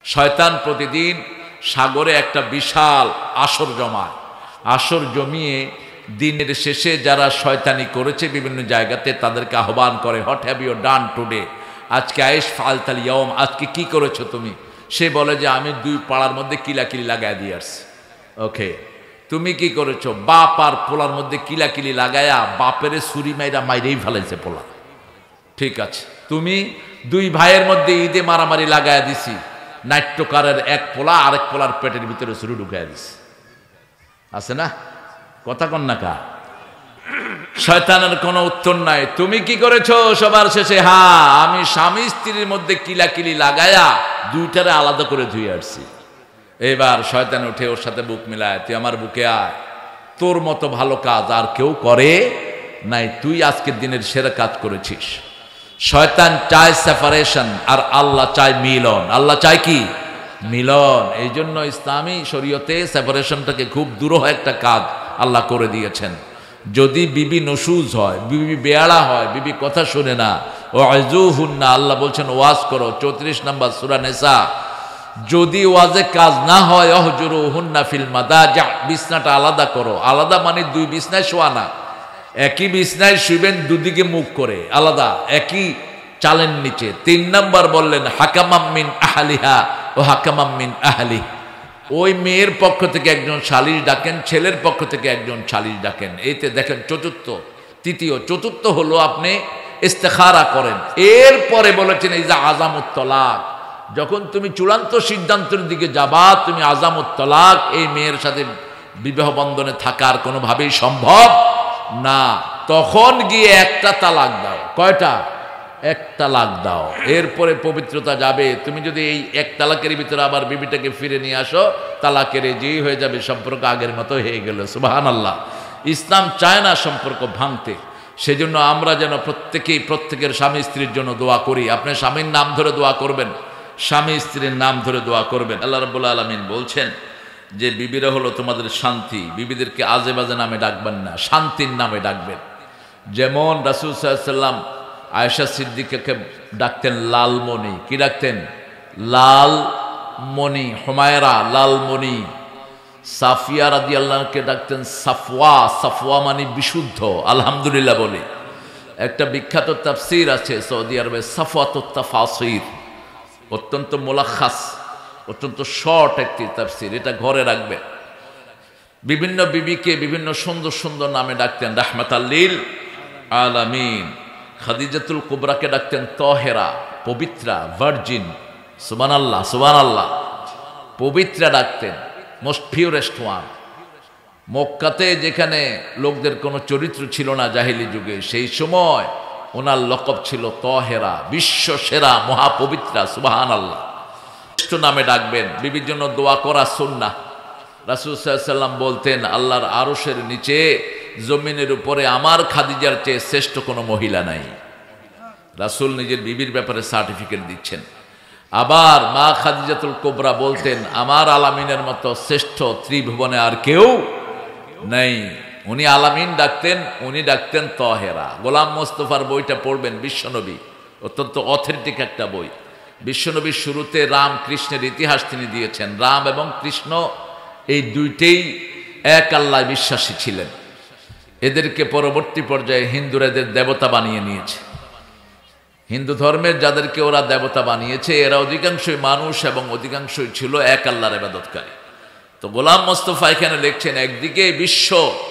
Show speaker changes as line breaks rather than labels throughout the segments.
শয়তান প্রতিদিন সাগরে একটা বিশাল আসর জমায়। আসর জমিয়ে দিনের শেষে যারা শয়তানি করেছে বিভিন্ন জায়গাতে তাদেরকে আহ্বান করে, what have you done today, আজকে আয়েশ ফালতাল ইয়াউম, আজকে কি করেছো তুমি? সে বলে যে আমি 2 পাড়ার মধ্যে কিলাকিলি লাগাই দিয়ে আসছি। ওকে, তুমি কি করেছো? বাপ আর পোলার মধ্যে কিলাকিলি লাগায়া বাপেরে ছুরি মাইরেই ফেলাইছে পোলা। ঠিক আছে, তুমি 2 ভাইয়ের মধ্যে ঈদে মারামারি লাগায়া দিছি, নাট্যকারের এক পোলা আরেক পোলার পেটের ভিতরে ছুরি ঢুকাইয়া দিছি। আছে না? কথা কন না কা? শয়তানের কোনো উত্তর নাই। তুমি কি করেছো? সবার শেষে আমি স্বামী স্ত্রীর মধ্যে কিলাকিলি লাগায়া 2টারে আলাদা করে ধুয়ে আসছি। এবার শয়তান উঠে ওর সাথে বুক মিলায়, তুই আমার বুকে আয়, তোর মতো ভালো কাজ আর কেউ করে নাই, তুই আজকের দিনের সেরা কাজ করেছিস। শয়তান চায় সেপারেশন আর আল্লাহ চায় মিলন। আল্লাহ চায় কি? মিলন। এই জন্য ইসলামী শরীয়তে সেপারেশনটাকে খুব দুরূহ একটা কাজ আল্লাহ করে দিয়েছেন। যদি বিবি নসুজ হয়, বিবি বেয়াড়া হয়, বিবি কথা শুনে না, ও আযুহুন্না, আল্লাহ বলছেন ওয়াজ করো, 34 নম্বর সূরা নিসা। যদি ওয়াজে কাজ না হয়, অহজুরুহুন্না ফিল মাদাজি, বিছনাটা আলাদা করো। আলাদা মানে 2 বিছনায় শোয়া না, একই বিছনায় শুবেন, দুদিকে মুখ করে, আলাদা, একই চালের নিচে। 3 নম্বর বললেন হাকামাম মিন আহলিহা ও হাকামাম মিন আহলি, ওই মেয়ের পক্ষ থেকে একজন শালিশ ডাকেন, ছেলের পক্ষ থেকে একজন শালিশ ডাকেন। এইতে দেখেন চতুর্থ হলো আপনি ইস্তেখারা করেন। এরপরে বলেছেন এই যে আযামুত তালাক, যখন তুমি চূড়ান্ত সিদ্ধান্তের দিকে যাবা, তুমি আযামুত তালাক, এই মেয়ের সাথে বিবাহ বন্ধনে থাকার কোনোভাবেই সম্ভব না, তখন গিয়ে একটা তালাক দাও। কয়টা? 1 তালাক দাও। এরপরে পবিত্রতা যাবে। তুমি যদি এই 1 তালাকের ভিতরে আবার বিবিটাকে ফিরে নিয়ে আসো, তালাকের যেই হয়ে যাবে, সম্পর্ক আগের মতো হয়ে গেল। সুবহানাল্লাহ। ইসলাম চায় না সম্পর্ক ভাঙতে। সেজন্য আমরা যেন প্রত্যেকের স্বামী স্ত্রীর জন্য দোয়া করি। আপনি স্বামীর নাম ধরে দোয়া করবেন, স্বামী স্ত্রীর নাম ধরে দোয়া করবেন। আল্লাহ রাব্বুল আলামিন বলছেন যে বিবিরা হলো তোমাদের শান্তি, বিবিদেরকে আজে বাজে নামে ডাকবেন না, শান্তির নামে ডাকবেন। যেমন রাসূল সাল্লাল্লাহু আলাইহি ওয়াসাল্লাম আয়েশা সিদ্দিকাকে ডাকতেন লালমণি। কি ডাকতেন? লালমণি। হুমায়রা লালমণি। সাফিয়া রাদিয়াল্লাহুকে ডাকতেন সাফওয়া। সাফওয়া মানে বিশুদ্ধ। আলহামদুলিল্লাহ বলে একটা বিখ্যাত তাফসীর আছে সৌদি আরবে, সাফওয়াতুত তাফাসির, অত্যন্ত মুলাখাস, অত্যন্ত শর্ট একটি তাফসীর, এটা ঘরে রাখবে। বিভিন্ন বিবিকে বিভিন্ন সুন্দর সুন্দর নামে ডাকতেন। রাহমাতাল লিল আলামিন। খাদিজাতুল কুবরাকে ডাকতেন তহেরা, পবিত্রা, ভার্জিন। সুবহানাল্লাহ, সুবহানাল্লাহ। পবিত্রা ডাকতেন, মোস্ট পিউরেস্ট ওয়ান। মক্কাতে যেখানে লোকদের কোনো চরিত্র ছিল না জাহিলি যুগে, সেই সময় ওনার লকব ছিল তহেরা, বিশ্ব সেরা, মহাপবিত্রা। সুবহানাল্লাহ। শ্রেষ্ঠ নামে ডাকবেন। বিবির জন্য দোয়া করা সুন্নাহ। রাসূল সাল্লাল্লাহু আলাইহি ওয়াসাল্লাম বলতেন আল্লাহর আরশের নিচে জমিনের উপরে আমার খাদিজার চেয়ে শ্রেষ্ঠ কোনো মহিলা নাই। রাসূল নিজের বিবির ব্যাপারে সার্টিফিকেট দিচ্ছেন। আবার মা খাদিজাতুল কুবরা বলতেন আমার আলামিনের মতো শ্রেষ্ঠ ত্রিভুবনে আর কেউ নেই। উনি আলামিন ডাকতেন, উনি ডাকতেন তহেরা। গোলাম মোস্তফার বইটা পড়বেন, বিশ্বনবী, অত্যন্ত অথেন্টিক একটা বই। বিশ্বনবীর শুরুতে রাম কৃষ্ণের ইতিহাস তিনি দিয়েছেন। রাম এবং কৃষ্ণ এই দুইটাই এক আল্লাহ বিশ্বাসী ছিলেন। এদেরকে পরবর্তী পর্যায়ে হিন্দুরা এদের দেবতা বানিয়ে নিয়েছে। হিন্দু ধর্মের যাদেরকে ওরা দেবতা বানিয়েছে, এরা অধিকাংশই মানুষ এবং অধিকাংশই ছিল এক আল্লাহর ইবাদতকারী। তো গোলাম মোস্তফা এখানে লিখছেন একদিকে বিশ্ব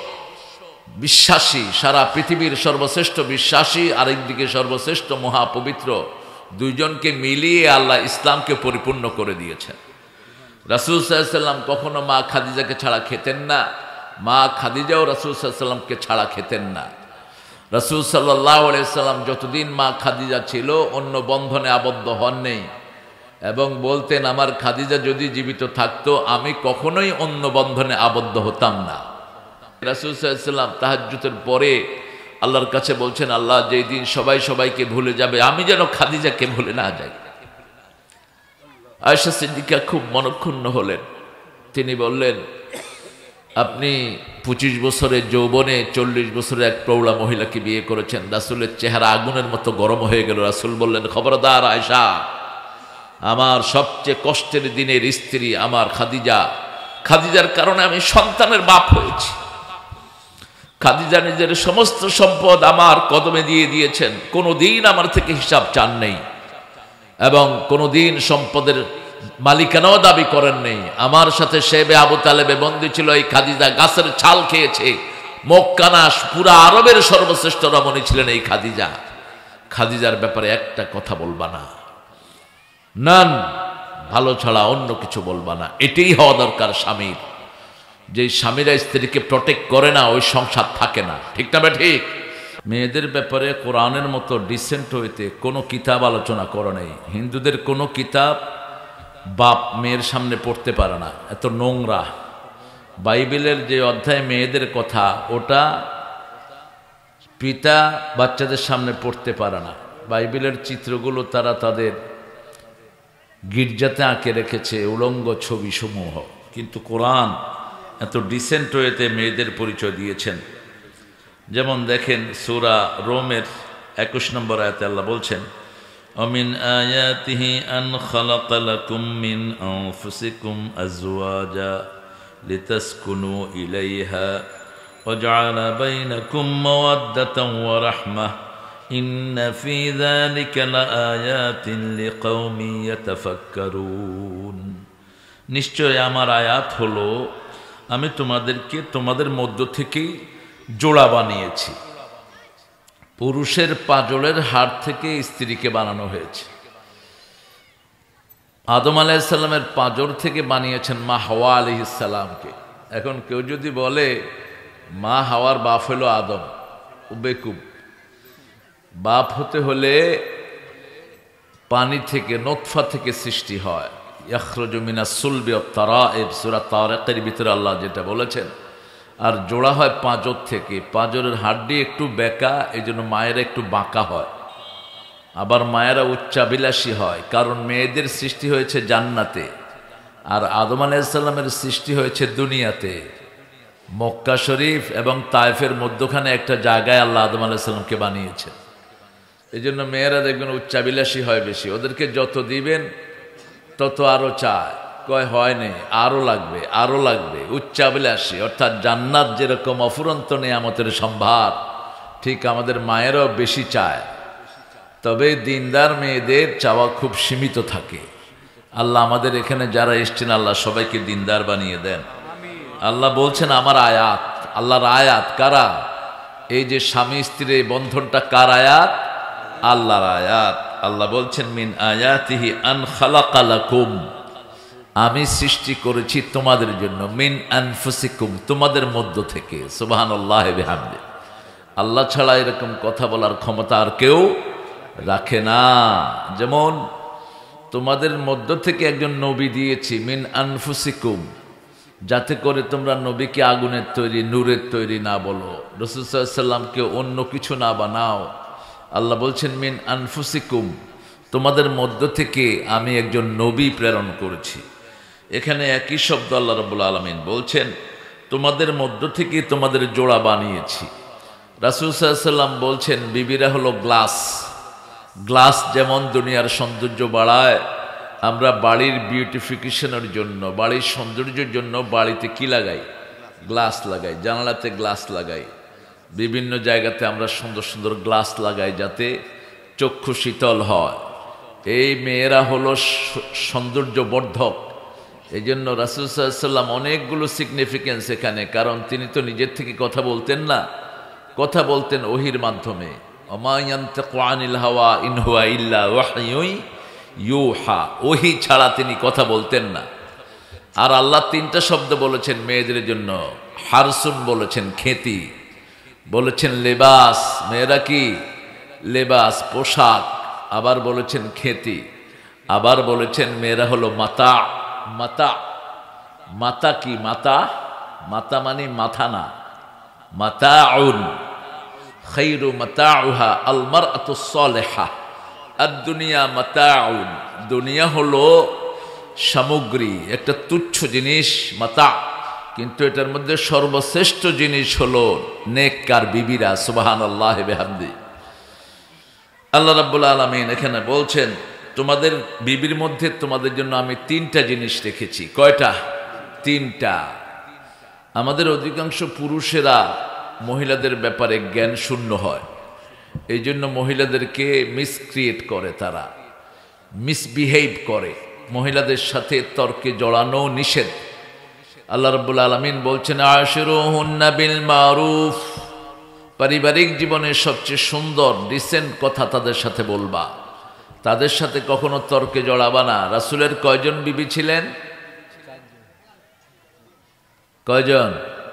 বিশ্বাসী, সারা পৃথিবীর সর্বশ্রেষ্ঠ বিশ্বাসী, আরেকদিকে সর্বশ্রেষ্ঠ মহাপবিত্র, দুইজনকে মিলিয়ে আল্লাহ ইসলামকে পরিপূর্ণ করে দিয়েছেন। রাসূল সাল্লাল্লাহু আলাইহি ওয়াসাল্লাম কখনো মা খাদিজাকে ছাড়া খেতেন না, মা খাদিজাও রাসূল সাল্লাল্লাহু আলাইহি ওয়াসাল্লামকে ছাড়া খেতেন না। রাসূল সাল্লাল্লাহু আলাইহি ওয়াসাল্লাম যতদিন মা খাদিজা ছিল অন্য বন্ধনে আবদ্ধ হন নেই, এবং বলতেন আমার খাদিজা যদি জীবিত থাকতো আমি কখনোই অন্য বন্ধনে আবদ্ধ হতাম না। রাসূল সাল্লাল্লাহু আলাইহি ওয়াসাল্লাম তাহাজ্জুদের পরে আল্লাহর কাছে বলছেন আল্লাহ যেই দিন সবাই সবাইকে ভুলে যাবে আমি যেন খাদিজাকে ভুলে না যাই। আয়েশা সিদ্দিকা খুব মনক্ষুণ্ণ হলেন। তিনি বললেন আপনি 25 বছরের যৌবনে 40 বছরের এক প্রৌঢ়া মহিলাকে বিয়ে করেছেন। রাসূলের চেহারা আগুনের মতো গরম হয়ে গেল। রাসূল বললেন খবরদার আয়েশা, আমার সবচেয়ে কষ্টের দিনের স্ত্রী আমার খাদিজা। খাদিজার কারণে আমি সন্তানের বাপ হয়েছি। খাদিজা নিজের সমস্ত সম্পদ আমার কদমে দিয়ে দিয়েছেন, কোনোদিন আমার থেকে হিসাব চান নেই এবং কোনোদিন সম্পদের মালিকানাও দাবি করেন নেই। আমার সাথে শেবে আবু তালেবে বন্দী ছিল, এই খাদিজা গাছের ছাল খেয়েছে। মক্কানাস পুরা আরবের সর্বশ্রেষ্ঠ রমণী ছিলেন এই খাদিজা। খাদিজার ব্যাপারে একটা কথা বলবা না, নান ভালো ছাড়া অন্য কিছু বলবা না। এটাই হওয়া দরকার স্বামীর। যে স্বামীরা স্ত্রীকে প্রটেক্ট করে না, ওই সংসার থাকে না। ঠিক না? ঠিক। মেয়েদের ব্যাপারে কোরআনের মতো ডিসেন্ট হইতে কোনো কিতাব আলোচনা করে নেই। হিন্দুদের কোনো কিতাব বাপ মেয়ের সামনে পড়তে পারে না, এত নোংরা। বাইবেলের যে অধ্যায় মেয়েদের কথা, ওটা পিতা বাচ্চাদের সামনে পড়তে পারে না। বাইবেলের চিত্রগুলো তারা তাদের গির্জাতে আঁকে রেখেছে, উলঙ্গ ছবি সমূহ। কিন্তু কোরআন এত ডিসেন্ট ওয়েতে মেয়েদের পরিচয় দিয়েছেন। যেমন দেখেন সূরা রোমের 21 নম্বর আয়াতে আল্লাহ বলছেন, অমিন আয়াতিহি আন খালাকা লাকুম মিন আনফুসিকুম আজওয়াজা লিতাসকুনু ইলাইহা ওয়া জাআলা বাইনাকুম মাওয়াদ্দাতান ওয়া রাহমাহ ইন্না ফি যালিকা লাআয়াতিন লিকাওমিন ইয়াতাফাক্কারুন। নিশ্চয় আমার আয়াত হলো, আমি তোমাদেরকে তোমাদের মধ্য থেকেই জোড়া বানিয়েছি। পুরুষের পাজরের হাড় থেকে স্ত্রীকে বানানো হয়েছে। আদম আলাইহিস সালামের পাজর থেকে বানিয়েছেন মা হাওয়া আলাইহিস সালামকে। এখন কেউ যদি বলে মা হাওয়ার বাপ হলো আদম, ও বেকুব। বাপ হতে হলে পানি থেকে, নতফা থেকে সৃষ্টি হয়। ইয়াখরুজু মিনাস সুলবি ওয়াত তারাইব, সূরা তারিকের ভিতরে আল্লাহ যেটা বলেছেন। আর জোড়া হয় পাঁজর থেকে। পাঁজরের হাড্ডি একটু বেঁকা, এই জন্য মায়েরা একটু বাঁকা হয়। আবার মায়েরা উচ্চাভিলাষী হয়, কারণ মেয়েদের সৃষ্টি হয়েছে জান্নাতে, আর আদম আলাইহিস সালামের সৃষ্টি হয়েছে দুনিয়াতে। মক্কা শরীফ এবং তায়েফের মধ্যখানে একটা জায়গায় আল্লাহ আদম আলাইহিস সালামকে বানিয়েছেন। এই জন্য মেয়েরা দেখবেন উচ্চাভিলাষী হয় বেশি। ওদেরকে যত দিবেন তত আরো চায়, কয় হয় নেই, আরো লাগবে, আরো লাগবে। উচ্চাভিলাষী, অর্থাৎ জান্নাত যেরকম অফুরন্ত নেয়ামতের সম্ভার, ঠিক আমাদের মায়েরাও বেশি চায়। তবে দিনদার মেয়েদের চাওয়া খুব সীমিত থাকে। আল্লাহ আমাদের এখানে যারা এসছেন, আল্লাহ সবাইকে দিনদার বানিয়ে দেন। আল্লাহ বলছেন আমার আয়াত, আল্লাহর আয়াত। কারা? এই যে স্বামী স্ত্রীর বন্ধনটা কার আয়াত? আল্লাহর আয়াত। আল্লাহ বলছেন মিন আয়াতিহি আন খালাকা লাকুম, আমি সৃষ্টি করেছি তোমাদের জন্য, মিন আনফুসিকুম, তোমাদের মধ্য থেকে। সুবহানাল্লাহি বিহামদি। আল্লাহ ছাড়া এরকম কথা বলার ক্ষমতা আর কেউ রাখে না। যেমন তোমাদের মধ্য থেকে একজন নবী দিয়েছি, মিন আনফুসিকুম, যাতে করে তোমরা নবীকে আগুনের তৈরি, নূরের তৈরি না বলো, রাসূল সাল্লাল্লাহু আলাইহি ওয়াসাল্লামকে অন্য কিছু না বানাও। আল্লাহ বলছেন মিন আনফুসিকুম, তোমাদের মধ্য থেকে আমি একজন নবী প্রেরণ করেছি। এখানে একই শব্দ আল্লাহ রাব্বুল আলামিন বলছেন, তোমাদের মধ্য থেকে তোমাদের জোড়া বানিয়েছি। রাসূল সাল্লাল্লাহু আলাইহি ওয়াসাল্লাম বলছেন, বিবিরা হলো গ্লাস। গ্লাস যেমন দুনিয়ার সৌন্দর্য বাড়ায়, আমরা বাড়ির বিউটিফিকেশনের জন্য, বাড়ির সৌন্দর্যের জন্য বাড়িতে কি লাগাই? গ্লাস লাগাই, জানালাতে গ্লাস লাগাই, বিভিন্ন জায়গাতে আমরা সুন্দর সুন্দর গ্লাস লাগাই যাতে চক্ষু শীতল হয়। এই মেয়েরা হলো সৌন্দর্য বর্ধক। এই জন্য রাসূল সাল্লাল্লাহু আলাইহি ওয়াসাল্লাম অনেকগুলো সিগনিফিকেন্স এখানে, কারণ তিনি তো নিজের থেকে কথা বলতেন না, কথা বলতেন ওহির মাধ্যমে। ওমা ইয়ানতিকু আনিল হাওয়া ইন হুয়া ইল্লা ওয়াহয়ুন ইউহা, ওহি ছাড়া তিনি কথা বলতেন না। আর আল্লাহ তিনটা শব্দ বলেছেন মেয়েদের জন্য। হারসুন বলেছেন খেতি, বলেছেন লেবাস, মেয়েরা কি লেবাস পোশাক, আবার বলেছেন খেতি, আবার বলেছেন মেয়েরা হলো মাতা। মাতা, মাতা কি? মাতা, মাতা মানে মাথা না, মাতাউন খায়রু মাতাউহা আল মারআতুস সালিহা। আর দুনিয়া মাতাউন, দুনিয়া হলো সামগ্রী, একটা তুচ্ছ জিনিস মাতা, কিন্তু এটার মধ্যে সর্বশ্রেষ্ঠ জিনিস হলো নেককার বিবিরা। সুবহানাল্লাহি বিহামদি। আল্লাহ রাব্বুল আলামিন এখানে বলছেন তোমাদের বিবির মধ্যে তোমাদের জন্য আমি 3টা জিনিস রেখেছি। কয়টা? 3টা। আমাদের অধিকাংশ পুরুষেরা মহিলাদের ব্যাপারে জ্ঞান শূন্য হয়, এই জন্য মহিলাদেরকে মিসক্রিয়েট করে, তারা মিসবিহেভ করে, মহিলাদের সাথে তর্কে জড়ানো নিষেধ। আল্লাহ রাব্বুল আলামিন বলছেন, আশিরুহুন্না বিল মারুফ, পারিবারিক জীবনের সবচেয়ে সুন্দর ডিসেন্ট কথা তাদের সাথে বলবা, তাদের সাথে কখনো তর্কে জড়াবা না। রাসূলের কয়জন বিবি ছিলেন? কয়জন?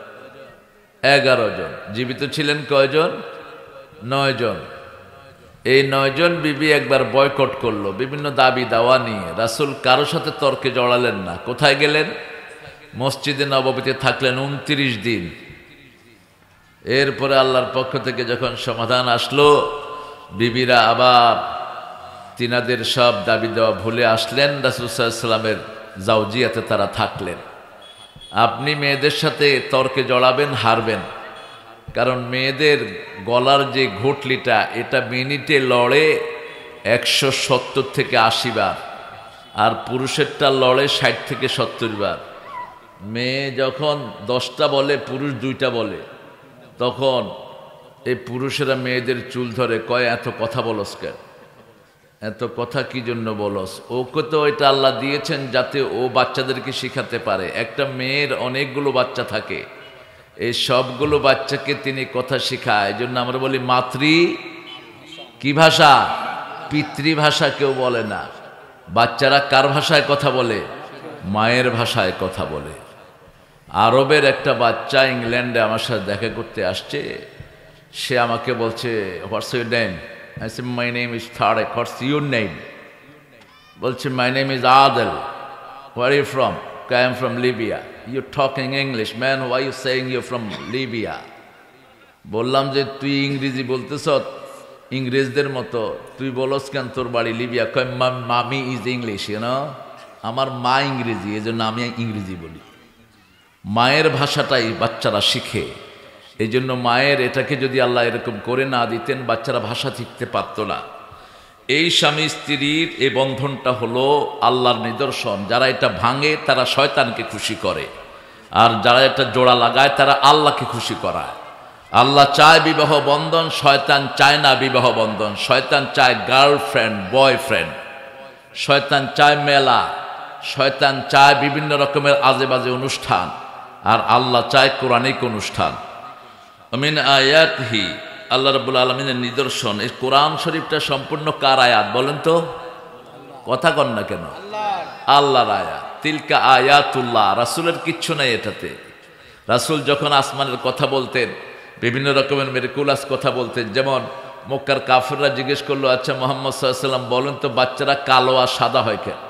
11 জন। জীবিত ছিলেন কয়জন? 9 জন। এই 9 জন বিবি একবার বয়কট করলো বিভিন্ন দাবি দাওয়া নিয়ে। রাসূল কারো সাথে তর্কে জড়ালেন না। কোথায় গেলেন? মসজিদে নববীতে থাকলেন 29 দিন। এরপরে আল্লাহর পক্ষ থেকে যখন সমাধান আসলো, বিবিরা আবার তিনাদের সব দাবি দেওয়া ভুলে আসলেন, রাসূল সাল্লাল্লাহু আলাইহি ওয়াসাল্লামের জাওজিয়াতে তারা থাকলেন। আপনি মেয়েদের সাথে তর্কে জড়াবেন, হারবেন। কারণ মেয়েদের গলার যে ঘটলিটা, এটা মিনিটে লড়ে 170 থেকে 80 বার, আর পুরুষেরটা লড়ে 60 থেকে 70 বার। মেয়ে যখন 10টা বলে, পুরুষ 2টা বলে, তখন এই পুরুষেরা মেয়েদের চুল ধরে, কয় এত কথা বলস কেন, এত কথা কি জন্য বলস? ওকে তো এটা আল্লাহ দিয়েছেন যাতে ও বাচ্চাদেরকে শিখাতে পারে। একটা মেয়ের অনেকগুলো বাচ্চা থাকে, এই সবগুলো বাচ্চাকে তিনি কথা শিখায়। এই জন্য আমরা বলি মাতৃ কি ভাষা, পিতৃভাষা কেউ বলে না। বাচ্চারা কার ভাষায় কথা বলে? মায়ের ভাষায় কথা বলে। আরবের একটা বাচ্চা ইংল্যান্ডে আমার সাথে দেখা করতে আসছে, সে আমাকে বলছে, what's your name? I said, my name is Tariq. What's your name? বলছে, my name is Adel. Where are you from? I am from Libya. You're talking English, man. Why are you saying you're from Libya? বললাম যে তুই ইংরেজি বলতেছ ইংরেজদের মতো, তুই বলস কেন তোর বাড়ি লিবিয়া? কয়, মামি ইজ ইংলিশ, ইউ নো, আমার মা ইংরেজি, এই জন্য আমি ইংরেজি বলি। মায়ের ভাষাটাই বাচ্চারা শিখে। এই জন্য মায়ের এটাকে যদি আল্লাহ এরকম করে না দিতেন, বাচ্চারা ভাষা শিখতে পারত না। এই স্বামী স্ত্রীর এই বন্ধনটা হলো আল্লাহর নিদর্শন। যারা এটা ভাঙে তারা শয়তানকে খুশি করে, আর যারা এটা জোড়া লাগায় তারা আল্লাহকে খুশি করায়। আল্লাহ চায় বিবাহ বন্ধন, শয়তান চায় না বিবাহ বন্ধন। শয়তান চায় গার্লফ্রেন্ড, বয়ফ্রেন্ড, শয়তান চায় মেলা, শয়তান চায় বিভিন্ন রকমের আজে বাজে অনুষ্ঠান, আর আল্লাহ চায় কোরআনিক অনুষ্ঠান। মিন আয়াতিহি, আল্লাহ রাব্বুল আলামিনের নিদর্শন। এই কোরআন শরীফটা সম্পূর্ণ কার আয়াত বলেন তো? কথা কন না কেন? আল্লাহর আয়াত। তিলকা আয়াতুল্লাহ। রাসূলের কিচ্ছু নাই এটাতে। রাসূল যখন আসমানের কথা বলতেন, বিভিন্ন রকমের মিরাকুলাস কথা বলতেন। যেমন মক্কার কাফেররা জিজ্ঞেস করলো, আচ্ছা মুহাম্মদ সাল্লাল্লাহু আলাইহি ওয়াসাল্লাম বলেন তো, বাচ্চারা কালো আর সাদা হয় কেন?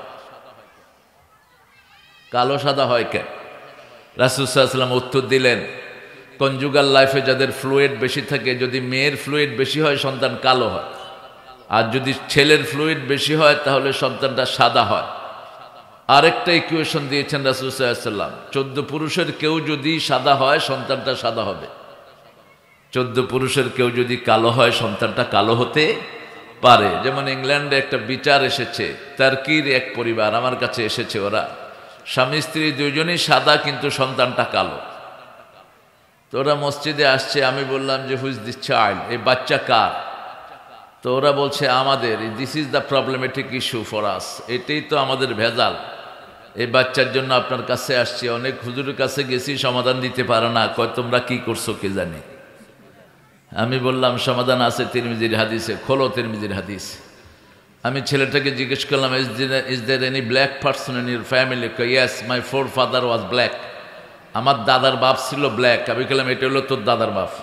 কালো সাদা হয় কেন? রাসূল সাল্লাল্লাহু আলাইহি ওয়াসাল্লাম উত্তর দিলেন, কনজুগাল লাইফে যাদের ফ্লুইড বেশি থাকে, যদি মেয়ের ফ্লুইড বেশি হয় সন্তান কালো হয়, আর যদি ছেলের ফ্লুইড বেশি হয় তাহলে সন্তানটা সাদা হয়। আরেকটা ইকুয়েশন দিয়েছেন রাসূল সাল্লাল্লাহু আলাইহি ওয়াসাল্লাম, 14 পুরুষের কেউ যদি সাদা হয় সন্তানটা সাদা হবে, 14 পুরুষের কেউ যদি কালো হয় সন্তানটা কালো হতে পারে। যেমন ইংল্যান্ডে একটা বিচার এসেছে, টার্কির এক পরিবার আমার কাছে এসেছে, ওরা স্বামী স্ত্রী দুজনেই সাদা কিন্তু সন্তানটা কালো। তো ওরা মসজিদে আসছে, আমি বললাম যে হুইজ দিস চাইল্ড, এই বাচ্চা কার? তো ওরা বলছে আমাদের। This is the problematic issue for us, এটাই তো আমাদের ভেজাল। এই বাচ্চার জন্য আপনার কাছে আসছে, অনেক হুজুরের কাছে গেছি, সমাধান দিতে পারে না, কয় তোমরা কি করছো কে জানে। আমি বললাম সমাধান আছে তিরমিজির হাদিসে, খোলো তিরমিজির হাদিস। আমি ছেলেটাকে জিজ্ঞেস করলাম, is there any black person in your family? Yes, my forefather was black. আমার দাদার বাপ ছিল ব্ল্যাক। আমি বললাম এটা হলো তোর দাদার বাপ,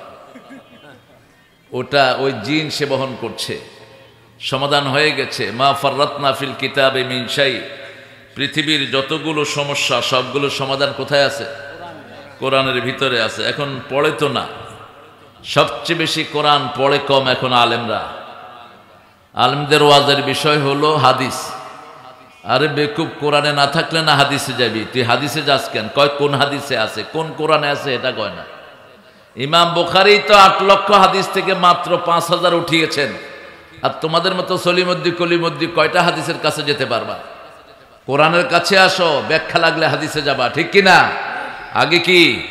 ওটা ওই জিন সে বহন করছে। সমাধান হয়ে গেছে। মা ফাররাতনা ফিল কিতাবে মিন শাই, পৃথিবীর যতগুলো সমস্যা সবগুলো সমাধান কোথায় আছে? কোরআনের ভিতরে আছে। এখন পড়ে তো না, সবচেয়ে বেশি কোরআন পড়ে কম এখন আলেমরা। আলেমদের ওয়াজের বিষয় হলো হাদিস। আরে বেকুব, কোরআনে না থাকলে না হাদিসে যাবি, তুই হাদিসে যাস কেন? কয় কোন হাদিসে আছে, কোন কোরআনে আছে এটা কয় না। ইমাম বুখারী তো 8 লক্ষ হাদিস থেকে মাত্র 5000 উঠিয়েছেন, আর তোমাদের মতো সলিমদ্দি কলিমদ্দি কয়টা হাদিসের কাছে যেতে পারবা? কোরআনের কাছে আসো, ব্যাখ্যা লাগলে হাদিসে যাবা, ঠিক কিনা? আগে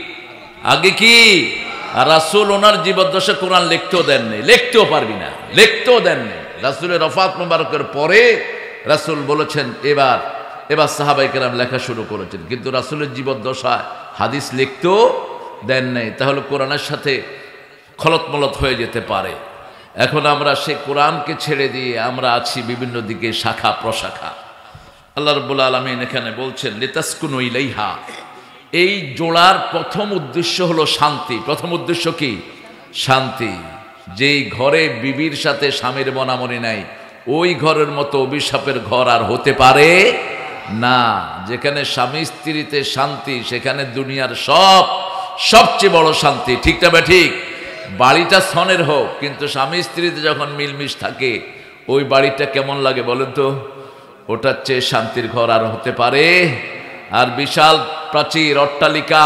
কি আর রাসূল ওনার জীবদ্দশা কোরআন লিখতেও দেননি, লিখতেও পারবি না, লিখতেও দেননি। রাসূলের ওফাত মুবারকের পরে রাসূল বলেছেন এবার সাহাবায়ে কেরাম লেখা শুরু করেছেন, কিন্তু রাসূলের জীবদ্দশায় হাদিস লিখতেও দেন নাই। তাহলে কোরআনের সাথে খলতমলত হয়ে যেতে পারে। এখন আমরা সেই কোরআনকে ছেড়ে দিয়ে আমরা আছি বিভিন্ন দিকে শাখা প্রশাখা। আল্লাহ রাব্বুল আলামিন এখানে বলছেন লিতাসকুনু ইলাইহা, এই জোড়ার প্রথম উদ্দেশ্য হলো শান্তি। প্রথম উদ্দেশ্য কি? শান্তি। যেই ঘরে বিবির সাথে স্বামীর মনামনি নাই, ওই ঘরের মতো অভিশাপের ঘর আর হতে পারে না। যেখানে স্বামী স্ত্রীতে শান্তি, সেখানে দুনিয়ার সবচেয়ে বড় শান্তি, ঠিক না বা ঠিক? বাড়িটা সনের হোক, কিন্তু স্বামী স্ত্রীতে যখন মিলমিশ থাকে, ওই বাড়িটা কেমন লাগে বলেন তো? ওটার চেয়ে শান্তির ঘর আর হতে পারে? আর বিশাল প্রাচীর, অট্টালিকা,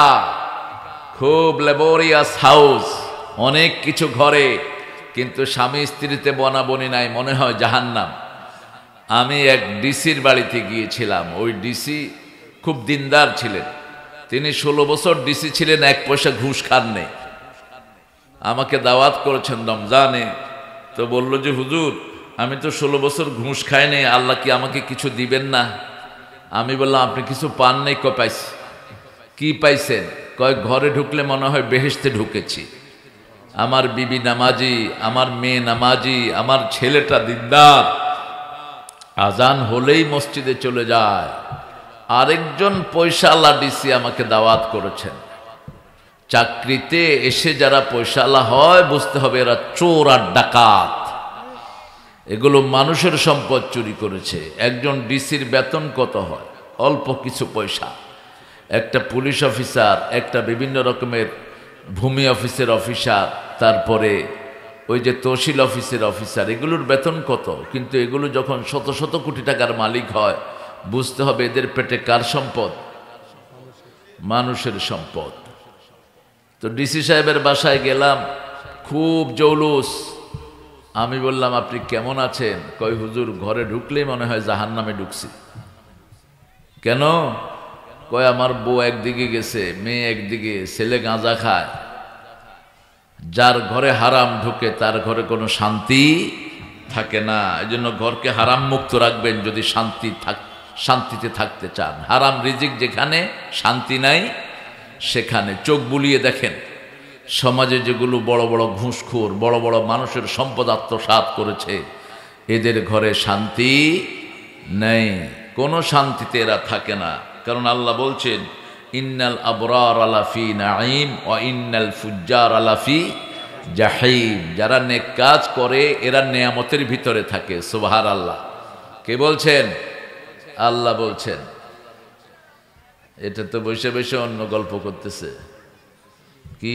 খুব লেবোরিয়াস হাউস, অনেক কিছু ঘরে, কিন্তু স্বামী স্ত্রীতে বনাবনি নাই, মনে হয় জাহান্নাম। আমি এক ডিসির বাড়িতে গিয়েছিলাম। ওই ডিসি খুব দিনদার ছিলেন। তিনি 16 বছর ডিসি ছিলেন, 1 পয়সা ঘুষ খান নেই। আমাকে দাওয়াত করেছেন রমজানে, তো বলল যে হুজুর আমি তো 16 বছর ঘুষ খাই নাই, আল্লাহ কি আমাকে কিছু দিবেন না? আমি বললাম আপনি কিছু পান নাই? কয় পাইছি। কি পাইছেন? কয় ঘরে ঢুকলে মনে হয় বেহেশতে ঢুকেছি। আমার বিবি নামাজি, আমার মেয়ে নামাজি, আমার ছেলেটা দিনদার, আজান হলেই মসজিদে চলে যায়। আরেকজন পয়সাওয়ালা ডিসি আমাকে দাওয়াত করেছেন। চাকরিতে এসে যারা পয়সাওয়ালা হয়, বুঝতে হবে এরা চোর আর ডাকাত, এগুলো মানুষের সম্পদ চুরি করেছে। একজন ডিসির বেতন কত হয়? অল্প কিছু পয়সা। একটা পুলিশ অফিসার, একটা বিভিন্ন রকমের ভূমি অফিসের অফিসার, তারপরে ওই যে তহসিল অফিসের অফিসার, এগুলোর বেতন কত? কিন্তু এগুলো যখন শত শত কোটি টাকার মালিক হয়, বুঝতে হবে এদের পেটে কার সম্পদ? মানুষের সম্পদ। তো ডিসি সাহেবের বাসায় গেলাম, খুব জৌলুস। আমি বললাম আপনি কেমন আছেন? কয় হুজুর ঘরে ঢুকলেই মনে হয় জাহান্নামে ঢুকছি। কেন? কয় আমার বউ একদিকে গেছে, মেয়ে একদিকে, ছেলে গাঁজা খায়। যার ঘরে হারাম ঢুকে তার ঘরে কোনো শান্তি থাকে না। এই জন্য ঘরকে হারাম মুক্ত রাখবেন যদি শান্তিতে থাকতে চান। হারাম রিজিক যেখানে, শান্তি নাই সেখানে। চোখ বুলিয়ে দেখেন সমাজে যেগুলো বড় বড় ঘুষখোর, বড় বড় মানুষের সম্পদ আত্মসাৎ করেছে, এদের ঘরে শান্তি নেই, কোনো শান্তিতে এরা থাকে না। কারণ আল্লাহ বলছেন ইন্নাল আবরার আলাফি নাঈম ওয়া ইন্নাল ফুজ্জার আলাফি জাহিম। যারা নেক কাজ করে এরা নেয়ামতের ভিতরে থাকে। সুবহানাল্লাহ। কে বলছেন? আল্লাহ বলছেন। এটা তো বসে বসে অন্য গল্প করতেছে। কি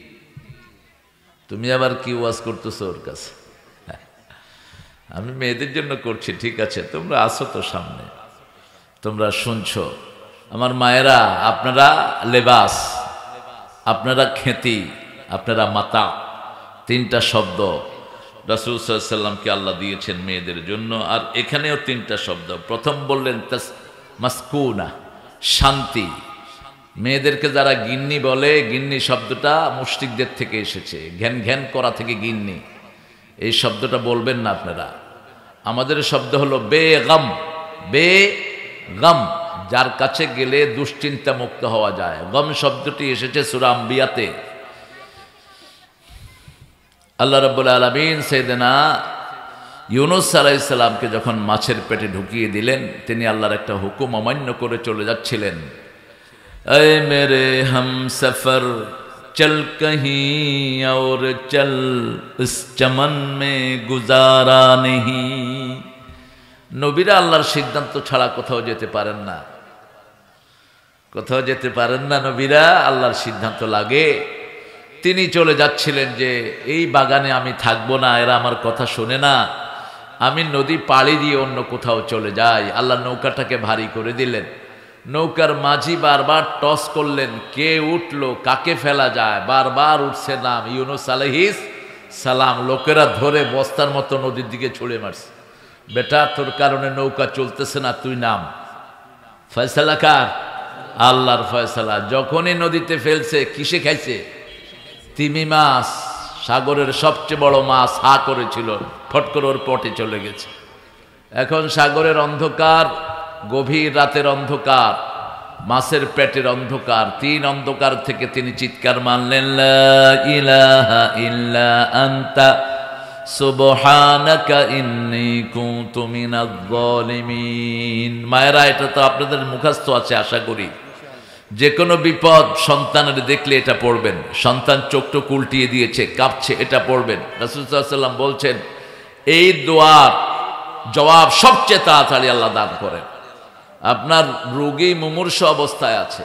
তুমি আবার কি ওয়াজ করতেছো ওর কাছে? আমি মেয়েদের জন্য করছি, ঠিক আছে, তোমরা আসো তো সামনে, তোমরা শুনছো। আমার মায়েরা, আপনারা লেবাস, আপনারা খেতি, আপনারা মাতা, 3টা শব্দ রাসূল সাল্লাল্লাহু আলাইহি ওয়াসাল্লামকে আল্লাহ দিয়েছেন মেয়েদের জন্য। আর এখানেও 3টা শব্দ। প্রথম বললেন মাসকুনা, শান্তি। মেয়েদেরকে যারা গিন্নি বলে, গিন্নি শব্দটা মুশরিকদের থেকে এসেছে, ঘ্যান ঘ্যান করা থেকে গিন্নি। এই শব্দটা বলবেন না আপনারা। আমাদের শব্দ হলো বেগম। বেগম, যার কাছে গেলে দুশ্চিন্তা মুক্ত হওয়া যায়। গম শব্দটি এসেছে সূরা আম্বিয়াতে। আল্লাহ রাব্বুল আলামিন সাইয়েদনা ইউনূস আলাইহিস সালামকে যখন মাছের পেটে ঢুকিয়ে দিলেন, তিনি আল্লাহর একটা হুকুম অমান্য করে চলে যাচ্ছিলেন। ऐ मेरे हम सफर चल कहीं और चल इस चमन में गुजारा नहीं। নবীরা আল্লাহর সিদ্ধান্ত ছাড়া কোথাও যেতে পারেন না, কোথাও যেতে পারেন না। নবীরা আল্লাহর সিদ্ধান্ত লাগে। তিনি চলে যাচ্ছিলেন যে এই বাগানে আমি থাকবো না, এরা আমার কথা শোনে না, আমি নদী পাড়ি দিয়ে অন্য কোথাও চলে যাই। আল্লাহ নৌকাটাকে ভারী করে দিলেন। নৌকার মাঝি বারবার টস করলেন, কে উঠলো, কাকে ফেলা যায়। বারবার উঠছে নাম ইউনূস আলাইহিস সালাম। লোকেরা ধরে বস্তার মতো নদীর দিকে ছুঁড়ে মারছে। বেটা, তোর কারণে নৌকা চলতেছে না, তুই নাম। ফয়সালা কার? আল্লাহর ফয়সালা। যখনই নদীতে ফেলছে, কিসে খাইছে? তিমি মাছ, সাগরের সবচেয়ে বড় মাছ হা করেছিল, ফট করে ওর পটে চলে গেছে। এখন সাগরের অন্ধকার, গভীর রাতের অন্ধকার, মাছের পেটের অন্ধকার, 3 অন্ধকার থেকে তিনি চিৎকার মারলেন, লা ইলাহা ইল্লা আনতা সুবহানাকা ইন্নী কুনতু মিনাজ জালিমিন। মায়েরা, এটা তো আপনাদের মুখস্থ আছে আশা করি। যে কোনো বিপদ সন্তানের দেখলে এটা পড়বেন। সন্তান চোখটা উল্টিয়ে দিয়েছে, কাঁপছে, এটা পড়বেন। রাসূল সাল্লাল্লাহু আলাইহি ওয়াসাল্লাম বলছেন, এই দোয়ার জবাব সবচেয়ে তাড়াতাড়ি আল্লাহ দান করেন। আপনার রোগী মুমূর্ষ অবস্থায় আছে,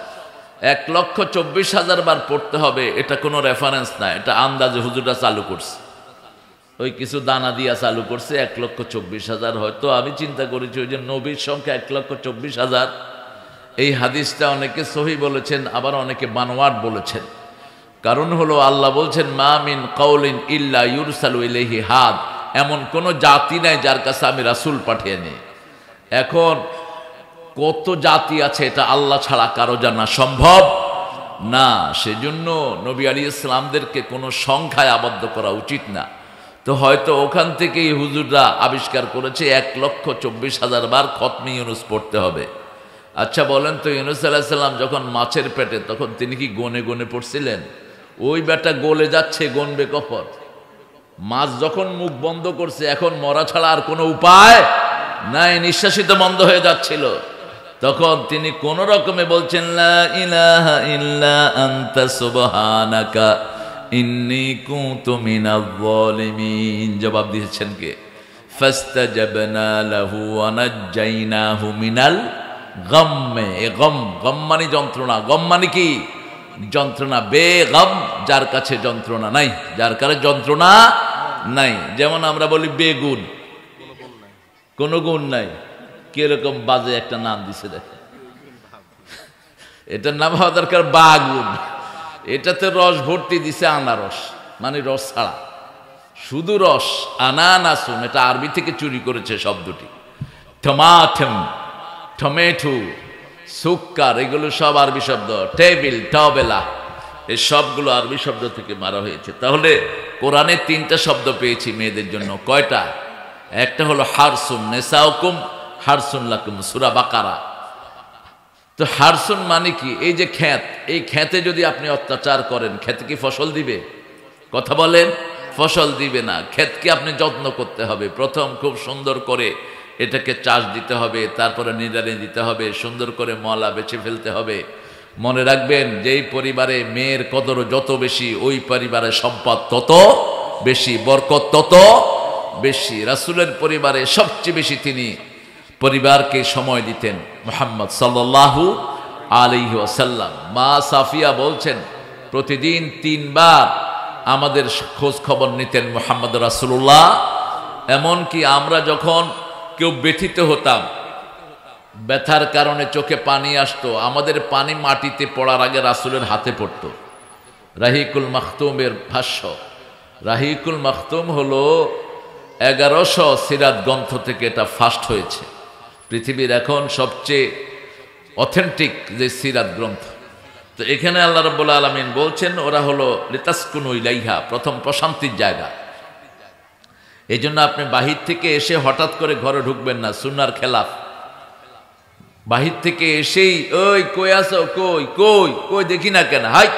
1,24,000 বার পড়তে হবে, এটা কোনো রেফারেন্স না, এটা আন্দাজে হুজুররা চালু করছে, ওই কিছু দানা দিয়া চালু করছে। 1,24,000 হয়তো আমি চিন্তা করেছি ওই যে নবীর সংখ্যা 1,24,000, এই হাদিসটা অনেকে সহি বলেছেন, আবার অনেকে বানোয়াট বলেছেন। কারণ হলো আল্লাহ বলছেন, মা মিন কাউলিন ইল্লা ইউরসালু ইলাইহি হাদ, এমন কোন জাতি নাই যার কাছে আমি রাসূল পাঠিয়ে নেই। এখন কত জাতি আছে এটা আল্লাহ ছাড়া কারো জানা সম্ভব না। সেজন্য নবী আলাইহিস সালামদেরকে কোনো সংখ্যায় আবদ্ধ করা উচিত না। তো হয়তো ওখান থেকেই হুজুররা আবিষ্কার করেছে 1,24,000 বার খতমে ইউনুস পড়তে হবে। আচ্ছা বলেন তো, ইউনুস আলাইহিস সালাম যখন মাছের পেটে, তখন তিনি কি গনে গনে পড়ছিলেন? ওই বেটা গলে যাচ্ছে, গনবে কখন? মাছ যখন মুখ বন্ধ করছে, এখন মরা ছাড়া আর কোনো উপায় নাই, নিঃশ্বাসই তো বন্ধ হয়ে যাচ্ছিল, তখন তিনি কোন রকমে বলছেন, লা ইলাহা ইল্লা আনতা সুবহানাকা ইন্নী কুনতু মিনাজ জালিমিন। জবাব দিয়েছেন কে? ফাস্তাজাবনা লাহু ওয়া নাজ্জাইনাহু মিনাল গাম্মে। গম, গম মানে যন্ত্রণা, গম মানে কি? যন্ত্রণা। বেগম, যার কাছে যন্ত্রণা নাই, যার কাছে যন্ত্রণা নাই। যেমন আমরা বলি বেগুন, কোনো গুণ নাই। কিরকম বাজে একটা নাম দিছে দেখে, এটার নাম হওয়া দরকার বাগুন। এটাতে রস ভর্তি দিছে, আনারস মানে রস ছাড়া, শুধু রস। আনানাসুন, এটা আরবি থেকে চুরি করেছে শব্দটি। টমাটম, টমেটো, সুক্কার, এগুলো সব আরবি শব্দ। টেবিল, টবেলা, এই সবগুলো আরবি শব্দ থেকে মারা হয়েছে। তাহলে কোরআনে 3টা শব্দ পেয়েছি মেয়েদের জন্য। কয়টা? একটা হলো হারসুন, নেসাউকুম হারসুন লাকুম, সূরা বাকারা। তো হারসুন মানে কি? এই যে ক্ষেত, এই ক্ষেতে যদি আপনি অত্যাচার করেন, ক্ষেতে কি ফসল দিবে? কথা বলেন, ফসল দিবে না। ক্ষেতকে আপনি যত্ন করতে হবে। প্রথম খুব সুন্দর করে এটাকে চাষ দিতে হবে, তারপরে নিড়ানি দিতে হবে, সুন্দর করে মলা বেছে ফেলতে হবে। মনে রাখবেন, যেই পরিবারে মেয়ের কদর যত বেশি, ওই পরিবারের সম্পদ তত বেশি, বরকত তত বেশি। রাসূলের পরিবারে সবচেয়ে বেশি তিনি পরিবারকে সময় দিতেন, মুহাম্মদ সাল্লাল্লাহু আলাইহি ওয়াসাল্লাম। মা সাফিয়া বলছেন, প্রতিদিন 3 বার আমাদের খোঁজ খবর নিতেন মুহাম্মদ রাসূলুল্লাহ। এমনকি আমরা যখন কেউ ব্যথিত হতাম, ব্যথার কারণে চোখে পানি আসতো, আমাদের পানি মাটিতে পড়ার আগে রাসূলের হাতে পড়তো। রাহিকুল মাখতুমের ভাষ্য। রাহিকুল মাখতুম হলো 1100 সিরাত গ্রন্থ থেকে এটা ফার্স্ট হয়েছে, পৃথিবীর এখন সবচেয়ে অথেন্টিক যে সিরাত গ্রন্থ। তো এখানে আল্লাহ রাব্বুল আলামিন বলছেন, ওরা হলো লিতাসকুনু ইলাইহা, প্রথম প্রশান্তির জায়গা। এই জন্য আপনি বাহির থেকে এসে হঠাৎ করে ঘরে ঢুকবেন না, সুন্নাহর খেলাফ। বাহির থেকে এসেই, ওই কই আছো, কই কই কই দেখি না কেন, হাই।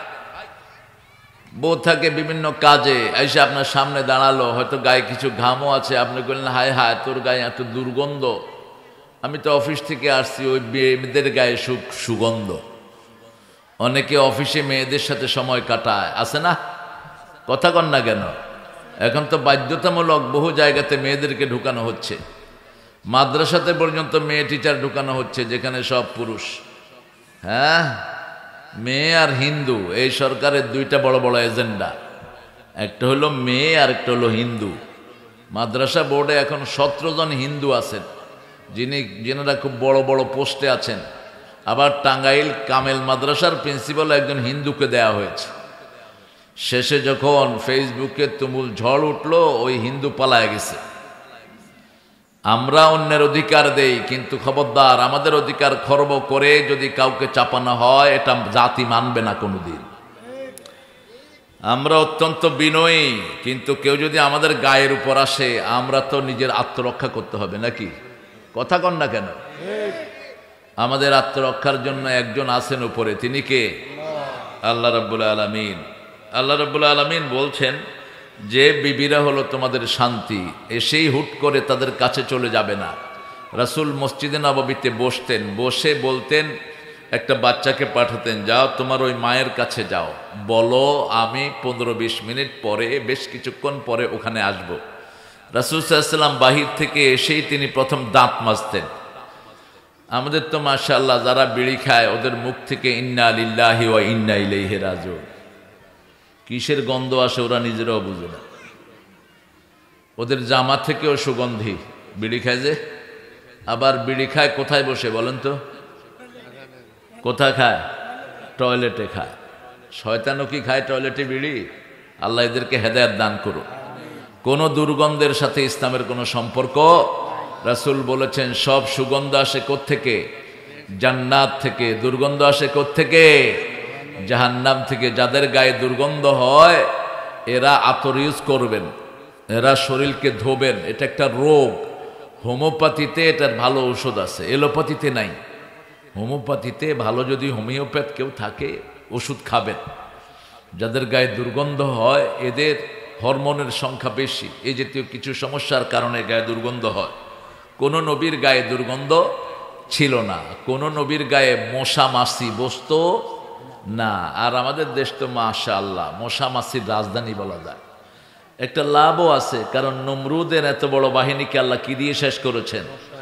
বউ থাকে বিভিন্ন কাজে, এসে আপনার সামনে দাঁড়ালো, হয়তো গায়ে কিছু ঘামও আছে, আপনি বললেন, হায় হায় তোর গায়ে এত দুর্গন্ধ, আমি তো অফিস থেকে আসছি, ওই মেয়েদের গায়ে সুগন্ধ। অনেকে অফিসে মেয়েদের সাথে সময় কাটায়, আছে না? কথা কন না কেন? এখন তো বাধ্যতামূলক বহু জায়গাতে মেয়েদেরকে ঢুকানো হচ্ছে। মাদ্রাসাতে পর্যন্ত মেয়ে টিচার ঢুকানো হচ্ছে, যেখানে সব পুরুষ। হ্যাঁ, মেয়ে আর হিন্দু, এই সরকারের 2টা বড় বড় এজেন্ডা, একটা হলো মেয়ে আর একটা হলো হিন্দু। মাদ্রাসা বোর্ডে এখন 17 জন হিন্দু আছেন, যিনারা খুব বড় বড় পোস্টে আছেন। আবার টাঙ্গাইল কামেল মাদ্রাসার প্রিন্সিপাল একজন হিন্দুকে দেয়া হয়েছে। শেষে যখন ফেসবুকে তুমুল ঝড় উঠলো, ওই হিন্দু পালায় গেছে। আমরা অন্যের অধিকার দেই, কিন্তু খবরদার আমাদের অধিকার খর্ব করে যদি কাউকে চাপানো হয়, এটা জাতি মানবে না কোনোদিন। আমরা অত্যন্ত বিনয়ী, কিন্তু কেউ যদি আমাদের গায়ের উপর আসে, আমরা তো নিজের আত্মরক্ষা করতে হবে নাকি? কথা কন না কেন? আমাদের আত্মরক্ষার জন্য একজন আছেন উপরে, তিনি কে? আল্লাহ রাব্বুল আলামিন। আল্লাহ রাব্বুল আলামিন বলছেন যে বিবিরা হলো তোমাদের শান্তি, এসেই হুট করে তাদের কাছে চলে যাবে না। রাসূল মসজিদে নববীতে বসতেন, বসে বলতেন, একটা বাচ্চাকে পাঠাতেন, যাও তোমার ওই মায়ের কাছে যাও, বলো আমি 15-20 মিনিট পরে, বেশ কিছুক্ষণ পরে ওখানে আসব। রাসূল সাল্লাল্লাহু আলাইহি ওয়াসাল্লাম বাহির থেকে এসেই তিনি প্রথম দাঁত মাজতেন। আমাদের তো মাশাআল্লাহ যারা বিড়ি খায়, ওদের মুখ থেকে ইন্না লিল্লাহি ওয়া ইন্না ইলাইহি রাজিউন কিসের গন্ধ আসে ওরা নিজেরাও বুঝে না। ওদের জামা থেকেও সুগন্ধি, বিড়ি খায় যে। আবার বিড়ি খায় কোথায় বসে বলেন তো? কোথায় খায়? টয়লেটে খায়। শয়তানও কি খায় টয়লেটে বিড়ি? আল্লাহ এদেরকে হেদায়েত দান করুন। কোন দুর্গন্ধের সাথে ইসলামের কোনো সম্পর্ক। রাসূল বলেছেন সব সুগন্ধ আসে কোত্থেকে? জান্নাত থেকে। দুর্গন্ধ আসে কোত্থেকে? জাহান্নাম থেকে। যাদের গায়ে দুর্গন্ধ হয়, এরা আতর ইউজ করবেন, এরা শরীরকে ধোবেন। এটা একটা রোগ। হোমিওপ্যাথিতে এটার ভালো ঔষধ আছে, এলোপ্যাথিতে নাই। হোমিওপ্যাথিতে ভালো যদি হোমিওপ্যাথ কেউ থাকে, ওষুধ খাবেন। যাদের গায়ে দুর্গন্ধ হয়, এদের হরমোনের সংখ্যা বেশি, এই জাতীয় কিছু সমস্যার কারণে গায়ে দুর্গন্ধ হয়। কোন নবীর গায়ে দুর্গন্ধ ছিল না, কোন নবীর গায়ে মশা মাছি বসতো না। আর আমাদের দেশ তো মাশাআল্লাহ মশা মাছির রাজধানী বলা যায়। একটা লাভও আছে, কারণ নমরুদের এত বড় বাহিনীকে আল্লাহ কি দিয়ে শেষ করেছেন?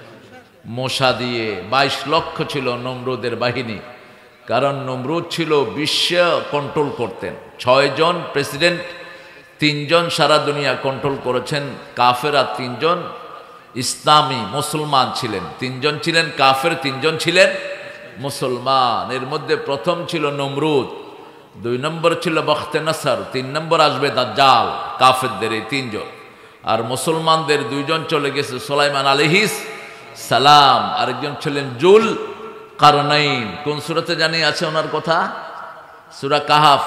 মশা দিয়ে। 22 লক্ষ ছিল নমরুদের বাহিনী, কারণ নমরুদ ছিল বিশ্ব কন্ট্রোল করতেন। 6 জন প্রেসিডেন্ট, 3 জন সারা দুনিয়া কন্ট্রোল করেছেন কাফের, আর 3 জন ইসলামী মুসলমান ছিলেন। 3 জন ছিলেন কাফের, 3 জন ছিলেন মুসলমান। এর মধ্যে প্রথম ছিল নমরুদ, 2 নম্বর ছিল বখতে নাসর, 3 নম্বর আসবে দাজ্জাল। কাফেরদের এই 3 জন, আর মুসলমানদের 2 জন চলে গেছে, সুলাইমান আলাইহিস সালাম, আরেকজন ছিলেন জুল কারনাইন। কোন সূরাতে জানি আছে ওনার কথা? সূরা কাহাফ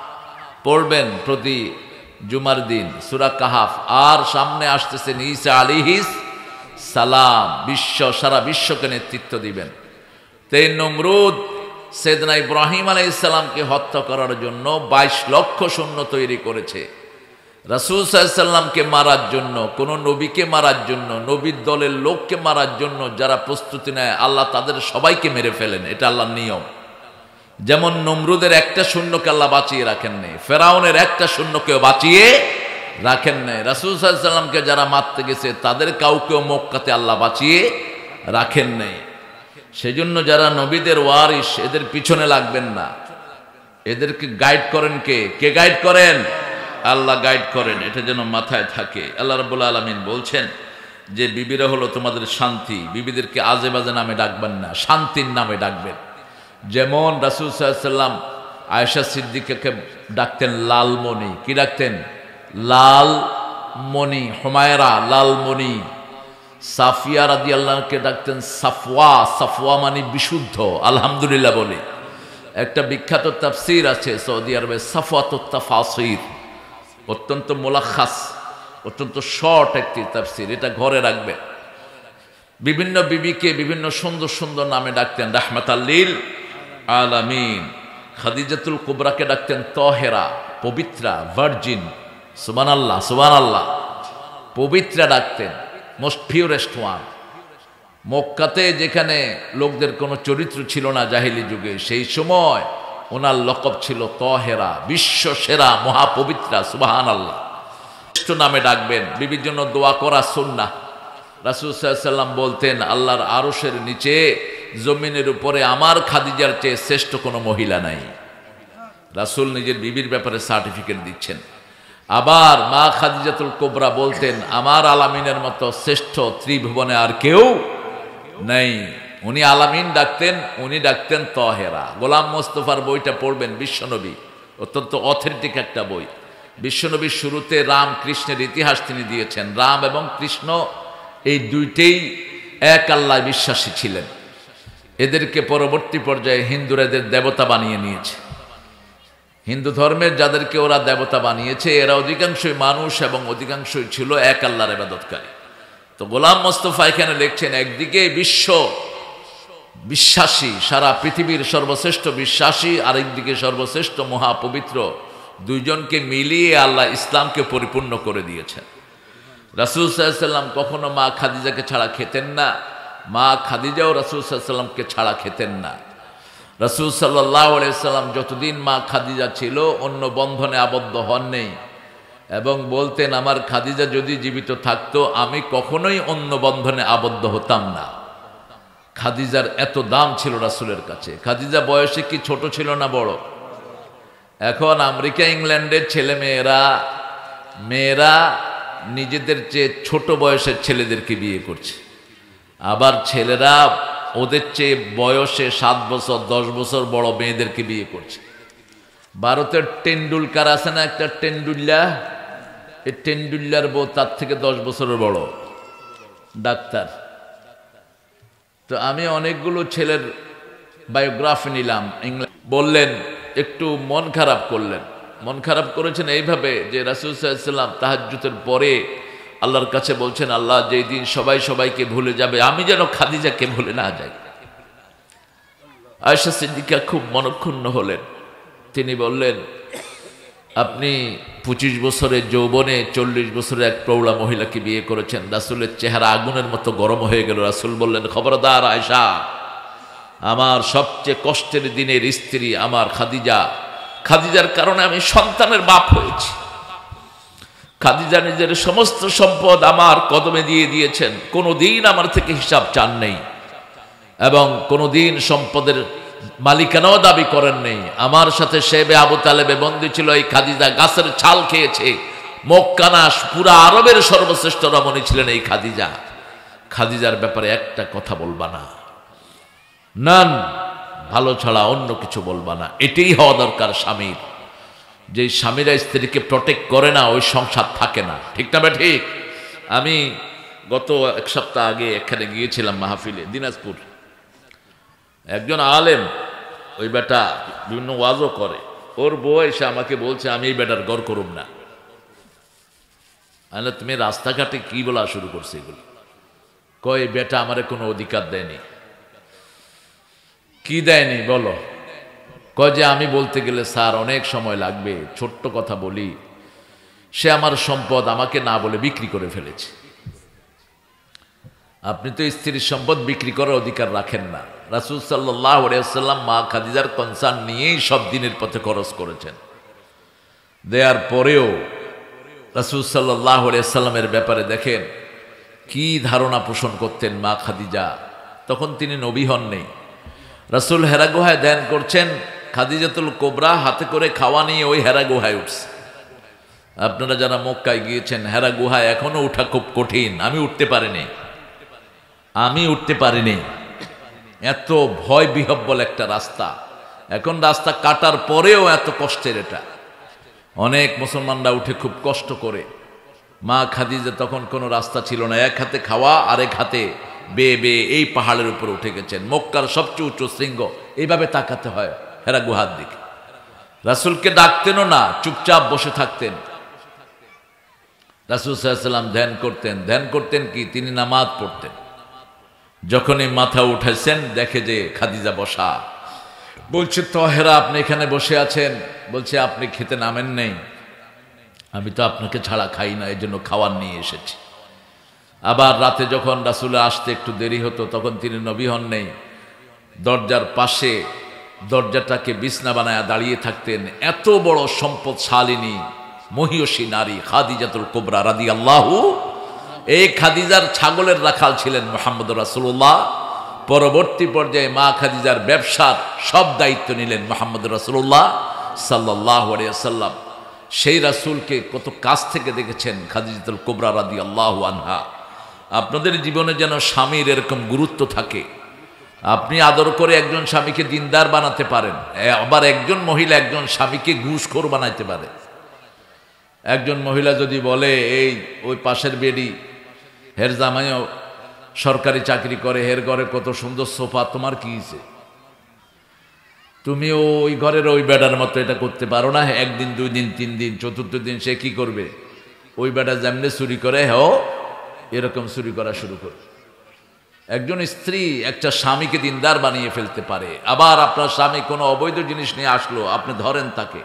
পড়বেন প্রতি জুমার দিন, সূরা কাহাফ। আর সামনে আসতেছেন ঈসা আলাইহিস সালাম, সারা বিশ্বকে নেতৃত্ব দিবেন। তাই নমরুদ সাইয়েদনা ইব্রাহিম আলাইহিস সালামকে হত্যা করার জন্য 22 লক্ষ সৈন্য তৈরি করেছে। রাসূল সাল্লাল্লাহু আলাইহি সাল্লামকে মারার জন্য, কোন নবীকে মারার জন্য, নবীর দলের লোককে মারার জন্য যারা প্রস্তুতি নেয়, আল্লাহ তাদের সবাইকে মেরে ফেলেন। এটা আল্লাহর নিয়ম। যেমন নমরুদের একটা সৈন্যকে আল্লাহ বাঁচিয়ে রাখেন নাই, ফেরাউনের একটা সৈন্যকেও বাঁচিয়ে রাখেন নাই। রাসূল সাল্লাল্লাহু আলাইহি সাল্লামকে যারা মারতে গেছে, তাদের কাউকেও মক্কাতে আল্লাহ বাঁচিয়ে রাখেন নাই। সেজন্য যারা নবীদের ওয়ারিস, এদের পিছনে লাগবেন না। এদেরকে গাইড করেন কে? কে গাইড করেন? আল্লাহ গাইড করেন। এটা যেন মাথায় থাকে। আল্লাহ রাব্বুল আলামিন বলছেন যে বিবিরা হলো তোমাদের শান্তি, বিবিদেরকে আজে বাজে নামে ডাকবেন না, শান্তির নামে ডাকবেন। যেমন রাসূল সাল্লাল্লাহু আলাইহি সাল্লাম আয়েশা সিদ্দিকাকে ডাকতেন লালমণি। কি ডাকতেন? লালমণি। হুমায়রা লালমণি। সাফিয়া রাদিয়াল্লাহুকে ডাকতেন সাফওয়া। সাফওয়া মানে বিশুদ্ধ। আলহামদুলিল্লাহ বলে একটা বিখ্যাত তাফসীর আছে সৌদি আরবে, সাফওয়াতুত তাফাসির, অত্যন্ত মুলাখাস, অত্যন্ত শর্ট একটি তাফসীর। এটা ঘরে রাখবে। বিভিন্ন বিবিকে বিভিন্ন সুন্দর সুন্দর নামে ডাকতেন। রাহমাতাল লিল আলামিন। খাদিজাতুল কুবরাকে ডাকতেন তহেরা, পবিত্রা, ভার্জিন। সুবহানাল্লাহ, সুবহানাল্লাহ। পবিত্রা ডাকতেন, মোস্ট পিউরেস্ট ওয়ান। মক্কাতে যেখানে লোকদের কোনো চরিত্র ছিল না জাহিলি যুগে, সেই সময় ওনার লকব ছিল তহেরা, বিশ্ব সেরা, মহাপবিত্রা। সুবহানাল্লাহ। শ্রেষ্ঠ নামে ডাকবেন। বিবির জন্য দোয়া করা সুন্নাহ। রাসূল সাল্লাল্লাহু আলাইহি সাল্লাম বলতেন, আল্লাহর আরশের নিচে জমিনের উপরে আমার খাদিজার চেয়ে শ্রেষ্ঠ কোনো মহিলা নাই। রাসূল নিজের বিবির ব্যাপারে সার্টিফিকেট দিচ্ছেন। আবার মা খাদিজাতুল কুবরা বলতেন, আমার আলামিনের মতো শ্রেষ্ঠ ত্রিভুবনে আর কেউ নেই। উনি আলামিন ডাকতেন, উনি ডাকতেন তহেরা। গোলাম মোস্তফার বইটা পড়বেন, বিশ্বনবী অত্যন্ত অথেন্টিক একটা বই। বিশ্বনবীর শুরুতে রাম কৃষ্ণের ইতিহাস তিনি দিয়েছেন। রাম এবং কৃষ্ণ এই দুইটাই এক আল্লাহ বিশ্বাসী ছিলেন। এদেরকে পরবর্তী পর্যায়ে হিন্দুরা এদের দেবতা বানিয়ে নিয়েছে। হিন্দু ধর্মের যাদেরকে ওরা দেবতা বানিয়েছে এরা অধিকাংশই মানুষ এবং অধিকাংশই ছিল এক আল্লাহর ইবাদতকারী। তো গোলাম মোস্তফা এখানে লিখছেন, একদিকে বিশ্ব বিশ্বাসী, সারা পৃথিবীর সর্বশ্রেষ্ঠ বিশ্বাসী, আরেকদিকে সর্বশ্রেষ্ঠ মহাপবিত্র, দুইজনকে মিলিয়ে আল্লাহ ইসলামকে পরিপূর্ণ করে দিয়েছেন। রাসূল সাল্লাল্লাহু আলাইহি ওয়াসাল্লাম কখনো মা খাদিজাকে ছাড়া খেতেন না, মা খাদিজাও রাসূল সাল্লাল্লাহু আলাইহি ওয়াসাল্লামকে ছাড়া খেতেন না। রাসূল সাল্লাল্লাহু আলাইহি ওয়াসাল্লাম যতদিন মা খাদিজা ছিল অন্য বন্ধনে আবদ্ধ হন নেই, এবং বলতেন আমার খাদিজা যদি জীবিত থাকতো আমি কখনোই অন্য বন্ধনে আবদ্ধ হতাম না। খাদিজার এত দাম ছিল রাসূলের কাছে। খাদিজা বয়সে কি ছোট ছিল না বড়? এখন আমেরিকা ইংল্যান্ডের ছেলে মেয়েরা নিজেদের চেয়ে ছোট বয়সের ছেলেদেরকে বিয়ে করছে, আবার ছেলেরা ওদের চেয়ে বয়সে 7 বছর 10 বছর বড় মেয়েদেরকে বিয়ে করছে। ভারতের টেন্ডুলকার আছে না একটা টেন্ডুল্লা, এই টেন্ডুল্লার বউ তার থেকে 10 বছরের বড় ডাক্তার। তো আমি অনেকগুলো ছেলের বায়োগ্রাফি নিলাম, বললেন একটু মন খারাপ করলেন। মন খারাপ করেছেন এইভাবে যে রাসূল সাল্লাল্লাহু আলাইহি ওয়াসাল্লাম তাহাজ্জুদের পরে আল্লাহর কাছে বলছেন, আল্লাহ যেই দিন সবাই সবাইকে ভুলে যাবে আমি যেন খাদিজাকে ভুলে না যাই। আয়েশা সিদ্দিকা খুব মনক্ষুণ্ণ হলেন। তিনি বললেন, আপনি 25 বছরের যৌবনে 40 বছরের এক প্রৌঢ়া মহিলাকে বিয়ে করেছেন। রাসূলের চেহারা আগুনের মতো গরম হয়ে গেল। রাসূল বললেন, খবরদার আয়েশা, আমার সবচেয়ে কষ্টের দিনের স্ত্রী আমার খাদিজা, খাদিজার কারণে আমি সন্তানের বাপ হয়েছি। খাদিজা নিজের সমস্ত সম্পদ আমার কদমে দিয়ে দিয়েছেন, কোনোদিন আমার থেকে হিসাব চান নেই এবং কোনোদিন সম্পদের মালিকানাও দাবি করেন নেই। আমার সাথে শেবে আবু তালেবে বন্দী ছিল এই খাদিজা, গাছের ছাল খেয়েছে। মক্কানা পুরা আরবের সর্বশ্রেষ্ঠ রমণী ছিলেন এই খাদিজা। খাদিজার ব্যাপারে একটা কথা বলবা না, নান ভালো ছাড়া অন্য কিছু বলবা না। এটাই হওয়া দরকার স্বামীর। যে স্বামীরা স্ত্রীকে প্রটেক্ট করে না ওই সংসার থাকে না, ঠিক না? ঠিক। আমি গত 1 সপ্তাহ আগে এখানে গিয়েছিলাম মাহফিলে, দিনাজপুর। একজন আলেম, ওই বেটা বিভিন্ন ওয়াজও করে, ওর বউ এসে আমাকে বলছে আমি এই বেটার গড় করুম না। তুমি রাস্তাঘাটে কি বলা শুরু করছে এগুলো? কয় বেটা আমারে কোনো অধিকার দেয়নি। কি দেয়নি বলো? কয় যে আমি বলতে গেলে স্যার অনেক সময় লাগবে, ছোট্ট কথা বলি, সে আমার সম্পদ আমাকে না বলে বিক্রি করে ফেলেছে। আপনি তো স্ত্রীর সম্পদ বিক্রি করার অধিকার রাখেন না। রাসূল সাল্লাল্লাহু আলাইহি ওয়াসাল্লাম মা খাদিজার কনসার্ন নিয়েই সব দিনের পথে খরচ করেছেন। দেওয়ার পরেও রাসূল সাল্লাল্লাহু আলাইহি ওয়াসাল্লামের ব্যাপারে দেখেন কি ধারণা পোষণ করতেন মা খাদিজা। তখন তিনি নবী হন নেই। রাসূল হেরা গুহায় ধ্যান করছেন, খাদিজাতুল কোবরা হাতে করে খাওয়া নিয়ে ওই হেরা গুহায় উঠছে। আপনারা যারা মক্কায় গিয়েছেন, হেরা গুহায় এখনো উঠা খুব কঠিন। আমি উঠতে পারিনি। এত ভয় বিহব্বল একটা রাস্তা। এখন রাস্তা কাটার পরেও এত কষ্টের এটা। অনেক মুসলমানরা উঠে খুব কষ্ট করে। মা খাদিজা তখন কোনো রাস্তা ছিল না, এক হাতে খাওয়া আরেক হাতে বেয়ে বেয়ে এই পাহাড়ের উপর উঠে গেছেন। মক্কার সবচেয়ে উঁচু শৃঙ্গ, এইভাবে তাকাতে হয় হেরা গুহার দিকে। রাসূলকে ডাকতেনও না, চুপচাপ বসে থাকতেন। রাসূল সাল্লাল্লাহু আলাইহি ওয়াসাল্লাম ধ্যান করতেন কি? তিনি নামাজ পড়তেন। যখনই মাথা উঠাইছেন দেখে যে খাদিজা বসা। বলছে তহেরা আপনি এখানে বসে আছেন? বলছে আপনি খেতে নামেন নেই। আমি তো আপনাকে ছাড়া খাই না, এই জন্য খাওয়ার নিয়ে এসেছি। আবার রাতে যখন রাসূল আসতে একটু দেরি হতো তখন তিনি নবী হন নেই, দরজার পাশে দরজাটাকে বিছনা বানায়া দাঁড়িয়ে থাকতেন। এত বড় সম্পদশালিনী মহিয়সী নারী খাদিজাতুল কুবরা রাদিয়াল্লাহু। এই খাদিজার ছাগলের রাখাল ছিলেন মুহাম্মদুর রাসূলুল্লাহ। পরবর্তী পর্যায়ে মা খাদিজার ব্যবসার সব দায়িত্ব নিলেন মুহাম্মদুর রাসূলুল্লাহ সাল্লাল্লাহু আলাইহি ওয়াসাল্লাম। সেই রাসূলকে কত কাছ থেকে দেখেছেন খাদিজাতুল কুবরা রাদিয়াল্লাহু আনহা। আপনাদের জীবনে যেন স্বামীর এরকম গুরুত্ব থাকে, আপনি আদর করে একজন স্বামীকে দিনদার বানাতে পারেন, আবার একজন মহিলা একজন স্বামীকে ঘুষখোর বানাইতে পারে। একজন মহিলা যদি বলে এই ওই পাশের বেডি হের জামাইও সরকারি চাকরি করে, হের ঘরে কত সুন্দর সোফা, তোমার কি হয়েছে? তুমিও ওই ঘরের ওই বেডার মতো এটা করতে পারো না? একদিন, দুই দিন, তিন দিন, চতুর্থ দিন সে কি করবে? ওই বেডা যেমনি চুরি করে এরকম চুরি করা শুরু করবে। একজন স্ত্রী একটা স্বামীকে দিনদার বানিয়ে ফেলতে পারে। আবার আপনার স্বামী কোনো অবৈধ জিনিস নিয়ে আসলো, আপনি ধরেন তাকে,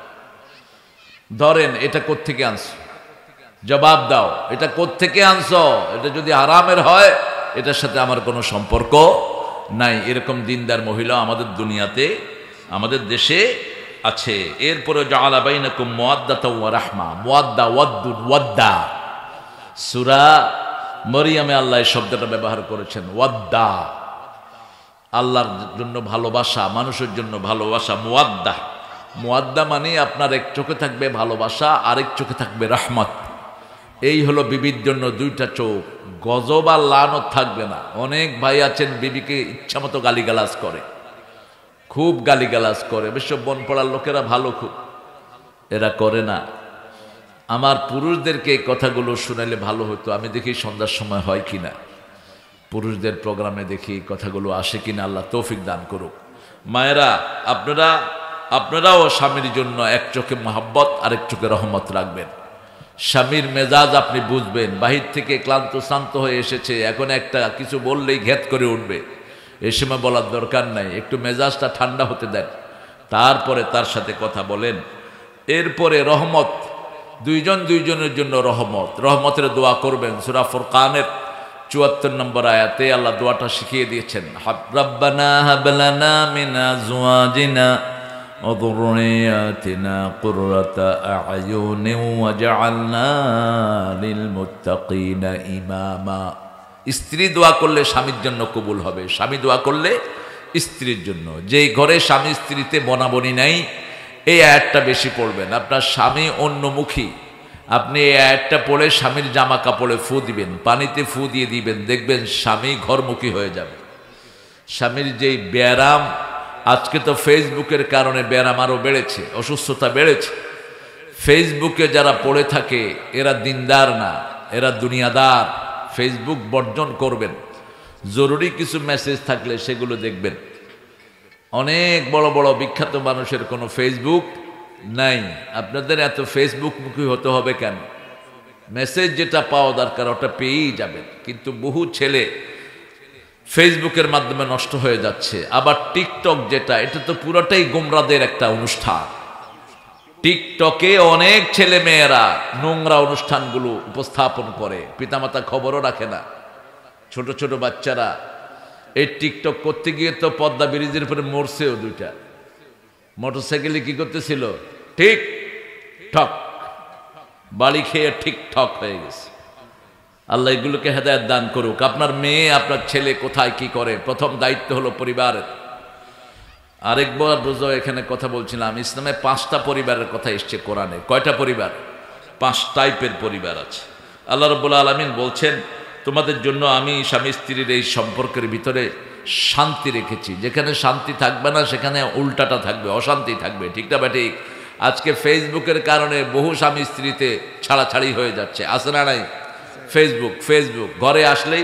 ধরেন এটা কোত্থেকে আনছো, জবাব দাও, এটা কোত্থেকে আনছো? এটা যদি হারামের হয় এটার সাথে আমার কোনো সম্পর্ক নাই। এরকম দিনদার মহিলা আমাদের দুনিয়াতে, আমাদের দেশে আছে। এরপরে জাআলা বাইনাকুম মুওয়াদ্দাতাও ওয়া রাহমা, মুওয়াদ্দা, ওয়াদ্দুন, ওয়াদ্দা। সূরা মরিয়মে আল্লাহ এই শব্দটা ব্যবহার করেছেন, ওয়াদ্দা, আল্লাহর জন্য ভালোবাসা, মানুষের জন্য ভালোবাসা। মুওয়াদ্দা, মুওয়াদ্দা মানে আপনার এক চোখে থাকবে ভালোবাসা, আরেক চোখে থাকবে রহমত। এই হলো বিবির জন্য দুইটা চোখ, গজব আর লানত থাকবে না। অনেক ভাই আছেন বিবিকে ইচ্ছা মতো গালিগালাজ করে, খুব গালিগালাজ করে। বিশ্ব বন পড়ার লোকেরা ভালো খুব, এরা করে না। আমার পুরুষদেরকে এই কথাগুলো শুনাইলে ভালো হতো। আমি দেখি সন্ধ্যার সময় হয় কিনা, পুরুষদের প্রোগ্রামে দেখি কথাগুলো আসে কিনা, আল্লাহ তৌফিক দান করুক। মায়েরা, আপনারাও স্বামীর জন্য এক চোখে মহব্বত, আরেক চোখে রহমত রাখবেন। স্বামীর মেজাজ আপনি বুঝবেন। বাহির থেকে ক্লান্ত শ্রান্ত হয়ে এসেছে, এখন একটা কিছু বললেই ঘেত করে উঠবে, এ সময় বলার দরকার নাই, একটু মেজাজটা ঠান্ডা হতে দেন, তারপরে তার সাথে কথা বলেন। এরপরে রহমত, দুইজন দুইজনের জন্য রহমত, রহমতের দোয়া করবেন। সূরা ফুরকানের ৭৪ নম্বর আয়াতে আল্লাহ দোয়াটা শিখিয়ে দিয়েছেন, রাব্বানা হাব লানা মিন আজওয়াজিনা ওয়া যুররিয়াতিনা কুররাতা আ'য়ুনিন ওয়াজআলনা লিল মুত্তাকিনা ইমামা। স্ত্রী দোয়া করলে স্বামীর জন্য কবুল হবে, স্বামী দোয়া করলে স্ত্রীর জন্য। যেই ঘরে স্বামী স্ত্রীতে বনাবনি নাই, এই আয়াতটা বেশি পড়বেন। আপনার স্বামী অন্যমুখী, আপনি এই আয়াতটা পড়ে স্বামীর জামা কাপড়ে ফু দিবেন, পানিতে ফু দিয়ে দিবেন, দেখবেন স্বামী ঘরমুখী হয়ে যাবে। স্বামীর যেই ব্যায়াম, আজকে তো ফেসবুকের কারণে ব্যায়াম আরও বেড়েছে, অসুস্থতা বেড়েছে। ফেসবুকে যারা পড়ে থাকে এরা দিনদার না, এরা দুনিয়াদার। ফেসবুক বর্জন করবেন। জরুরি কিছু মেসেজ থাকলে সেগুলো দেখবেন। অনেক বড় বড় বিখ্যাত মানুষের কোনো ফেসবুক নাই। আপনাদের এত ফেসবুক মুখী হতে হবে কেন? মেসেজ যেটা পাওয়া দরকার ওটা পেয়েই যাবেন। কিন্তু বহু ছেলে ফেসবুকের মাধ্যমে নষ্ট হয়ে যাচ্ছে। আবার টিকটক যেটা, এটা তো পুরোটাই গোমরাদের একটা অনুষ্ঠান। টিকটকে অনেক ছেলে মেয়েরা নোংরা অনুষ্ঠানগুলো উপস্থাপন করে, পিতামাতা খবরও রাখে না। ছোট ছোট বাচ্চারা এই টিকটক করতে গিয়ে তো পদ্মা ব্রিজের উপরে মরছেও দুইটা। মোটরসাইকেলে কি করতেছিল? ঠিক ঠক, বাড়ি খেয়ে ঠিক ঠক হয়ে গেছে। আল্লাহ এগুলোকে হেদায়েত দান করুক। আপনার মেয়ে, আপনার ছেলে কোথায় কি করে, প্রথম দায়িত্ব হলো পরিবারের। আরেকবার রোজা এখানে কথা বলছিলাম, ইসলামে 5টা পরিবারের কথা এসছে কোরআনে। কয়টা পরিবার? 5 টাইপের পরিবার আছে। আল্লাহ রাব্বুল আলামিন বলছেন, তোমাদের জন্য আমি স্বামী স্ত্রীর এই সম্পর্কের ভিতরে শান্তি রেখেছি। যেখানে শান্তি থাকবে না সেখানে উল্টাটা থাকবে, অশান্তি থাকবে। ঠিক না বা ঠিক? আজকে ফেসবুকের কারণে বহু স্বামী স্ত্রীতে ছাড়াছাড়ি হয়ে যাচ্ছে, আছে না নাই? ফেসবুক ঘরে আসলেই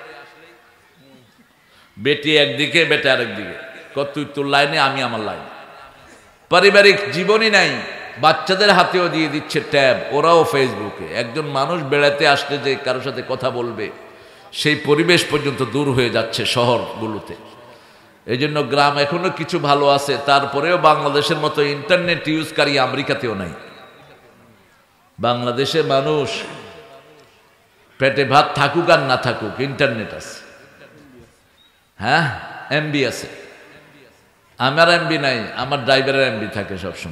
বেটি একদিকে, বেটা আরেকদিকে, তুই তোর লাইনে, আমি আমার লাইনে। পারিবারিক জীবনই নাই। বাচ্চাদের হাতেও দিয়ে দিচ্ছে ট্যাব, ওরাও ফেসবুকে। একজন মানুষ বেড়াতে আসলে যে কারোর সাথে কথা বলবে, সেই পরিবেশ পর্যন্ত দূর হয়ে যাচ্ছে শহরগুলোতে। এই জন্য গ্রাম এখনো কিছু ভালো আছে, তারপরেও বাংলাদেশের মতো ইন্টারনেট ইউজকারী আমেরিকাতেও নাই। বাংলাদেশে মানুষ পেটে ভাত থাকুক আর না থাকুক, ইন্টারনেট আছে। হ্যাঁ, এমবি আছে। আমার এমবি নাই, আমার ড্রাইভারের এমবি থাকে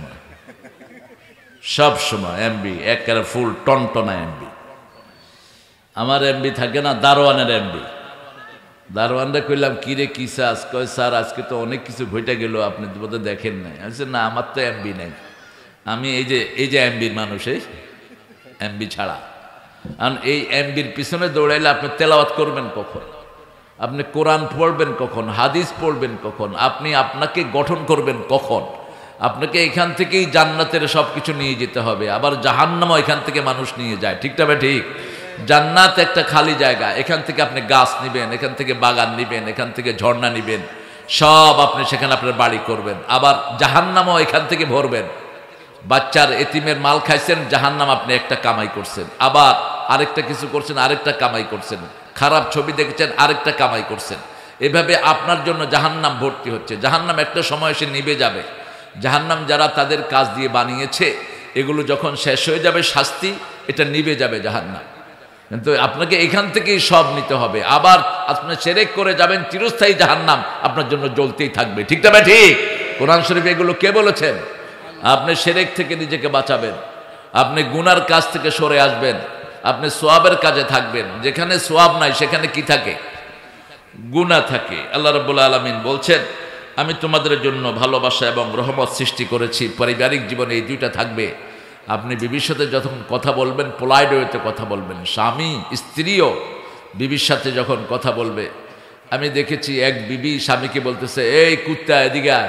সব সময় এমবি, একেবারে ফুল টনটনা এমবি। আমার এমবি থাকে না, দারোয়ানের এমবি। দারোয়ানরা কইলাম, কিরে কি চাস? কয় স্যার আজকে তো অনেক কিছু ঘটে গেল, আপনি বোধহয় দেখেন নাই। আমি বলছি, না আমার তো এমবি নাই, আমি এই যে এমবির মানুষ, এই এমবি ছাড়া। কারণ এই এমবির পিছনে দৌড়াইলে আপনি তেলাওয়াত করবেন কখন? আপনি কোরআন পড়বেন কখন, হাদিস পড়বেন কখন, আপনি আপনাকে গঠন করবেন কখন? আপনাকে এখান থেকেই জান্নাতের সব কিছু নিয়ে যেতে হবে, আবার জাহান্নামও এখান থেকে মানুষ নিয়ে যায়। ঠিক তবে ঠিক? জান্নাত একটা খালি জায়গা, এখান থেকে আপনি গাছ নিবেন, এখান থেকে বাগান নিবেন, এখান থেকে ঝর্ণা নিবেন, সব আপনি সেখানে আপনার বাড়ি করবেন। আবার জাহান্নামও এখান থেকে ভরবেন। বাচ্চার এতিমের মাল খাইছেন, জাহান্নাম আপনি একটা কামাই করছেন, আবার আরেকটা কিছু করছেন, আরেকটা কামাই করছেন, খারাপ ছবি দেখেছেন, আরেকটা কামাই করছেন। এভাবে আপনার জন্য জাহান্নাম ভর্তি হচ্ছে। জাহান্নাম একটা সময় এসে নিভে যাবে। জাহান্নাম যারা তাদের কাজ দিয়ে বানিয়েছে, এগুলো যখন শেষ হয়ে যাবে শাস্তি, এটা নিভে যাবে জাহান্নাম। কিন্তু আপনাকে এখান থেকেই সব নিতে হবে। আবার আপনি শিরক করে যাবেন, চিরস্থায়ী জাহান্নাম আপনার জন্য জ্বলতেই থাকবে। ঠিক না ঠিক? কোরআন শরীফে এগুলো কে বলেছেন? আপনি শিরক থেকে নিজেকে বাঁচাবেন, আপনি গুনার কাজ থেকে সরে আসবেন, আপনি সোয়াবের কাজে থাকবেন। যেখানে সোয়াব নাই সেখানে কি থাকে? গুনাহ থাকে। আল্লাহ রাব্বুল আলামিন বলছেন, আমি তোমাদের জন্য ভালোবাসা এবং রহমত সৃষ্টি করেছি। পারিবারিক জীবনে এই দুইটা থাকবে। আপনি বিবির সাথে যখন কথা বলবেন, পোলাইট ওয়েতে কথা বলবেন। স্বামী স্ত্রীও বিবির সাথে যখন কথা বলবে, আমি দেখেছি এক বিবি স্বামীকে বলতেছে, এই কুত্তা এদিকে আয়,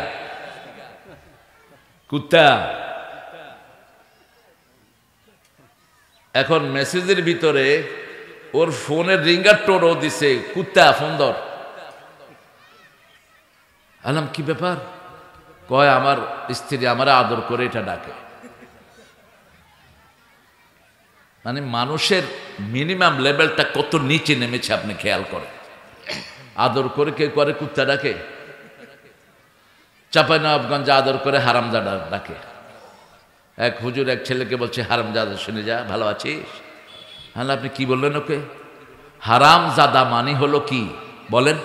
কুত্তা। এখন মেসেজের ভিতরে ওর ফোনের রিঙ্গার টোনও দিছে, কুত্তা ফোন ধর। আলাম কি ব্যাপার? কয় আমার স্ত্রী আমার আদর করে এটা ডাকে। মানে মানুষের মিনিমাম লেভেলটা কত নিচে নেমেছে আপনি খেয়াল করেন। আদর করে কে করে? কুত্তা ডাকে। চাঁপাইনবাবগঞ্জে আদর করে হারামজাদা ডাকে। এক হুজুর এক ছেলেকে বলছে, হারামজাদা শুনে যা, ভালো আছিস? হ্যাঁ, আপনি কি বললেন ওকে? হারামজাদা মানে হলো কি বলেন?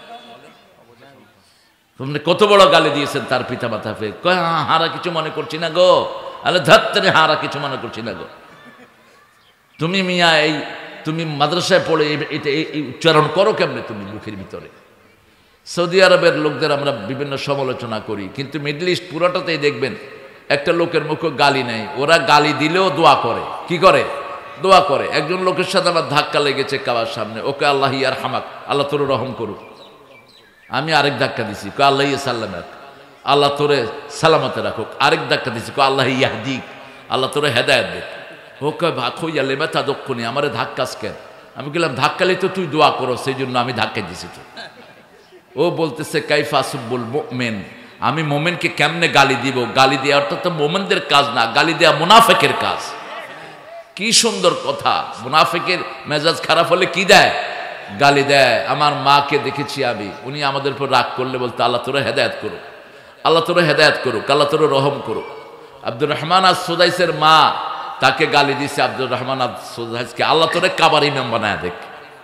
আপনি কত বড় গালি দিয়েছেন তার পিতা মাতাকে। কয় হারা কিছু মনে করছি না গো। আরে ধত্তরে হারা কিছু মনে করছি না গো। তুমি মিয়া এই তুমি মাদ্রাসায় পড়ে এটা এই উচ্চারণ করো কেমনে তুমি মুখের ভিতরে? সৌদি আরবের লোকদের আমরা বিভিন্ন সমালোচনা করি, কিন্তু মিডল ইস্ট পুরোটাতেই দেখবেন একটা লোকের মুখে গালি নেই, ওরা গালি দিলেও দোয়া করে। কি করে? দোয়া করে। একজন লোকের সাথে আমার ধাক্কা লেগেছে কাবার সামনে, ওকে আল্লাহ ইয়ার হামাক, আল্লাহ তোর রহম করুক। আমি আরেক ধাক্কা দিছি, কো আল্লাহ ইয়া সাল্লামাক, আল্লাহ তোরে সালামতে রাখুক। আরেক ধাক্কা দিছি, কো আল্লাহ ইয়াহদিক, আল্লাহ তোরে হেদায়েত দেখ। ওকে ভাইয়া লেবা তা দক্ষিণী আমারে ধাক্কাস কেন? আমি বললাম ধাক্কালে তো তুই দোয়া করো, সেই জন্য আমি ধাক্কা দিছি তো। ও বলতেছে কাইফা আসুবুল মুমিন, আমি মোমেনকে কেমনে গালি দিব? গালি দেওয়াটা তো মোমেনদের কাজ না, গালি দেওয়া মুনাফিকের কাজ। কি সুন্দর কথা! মুনাফিকের মেজাজ খারাপ হলে কি দেয়? গালি দেয়। আমার মাকে দেখেছি আমি, উনি আমাদের উপর রাগ করলে বলতে, আল্লাহ তোরা হেদায়েত করুক, আল্লাহ তোরা হেদায়েত করুক, আল্লাহ তোরা রহম করুক। আব্দুর রহমান আজ সুদাইসের মা তাকে গালি দিছে, আব্দুর রহমান আজ সুদাইসকে আল্লাহ তোরে কাবার ইমাম বানায় দেখ।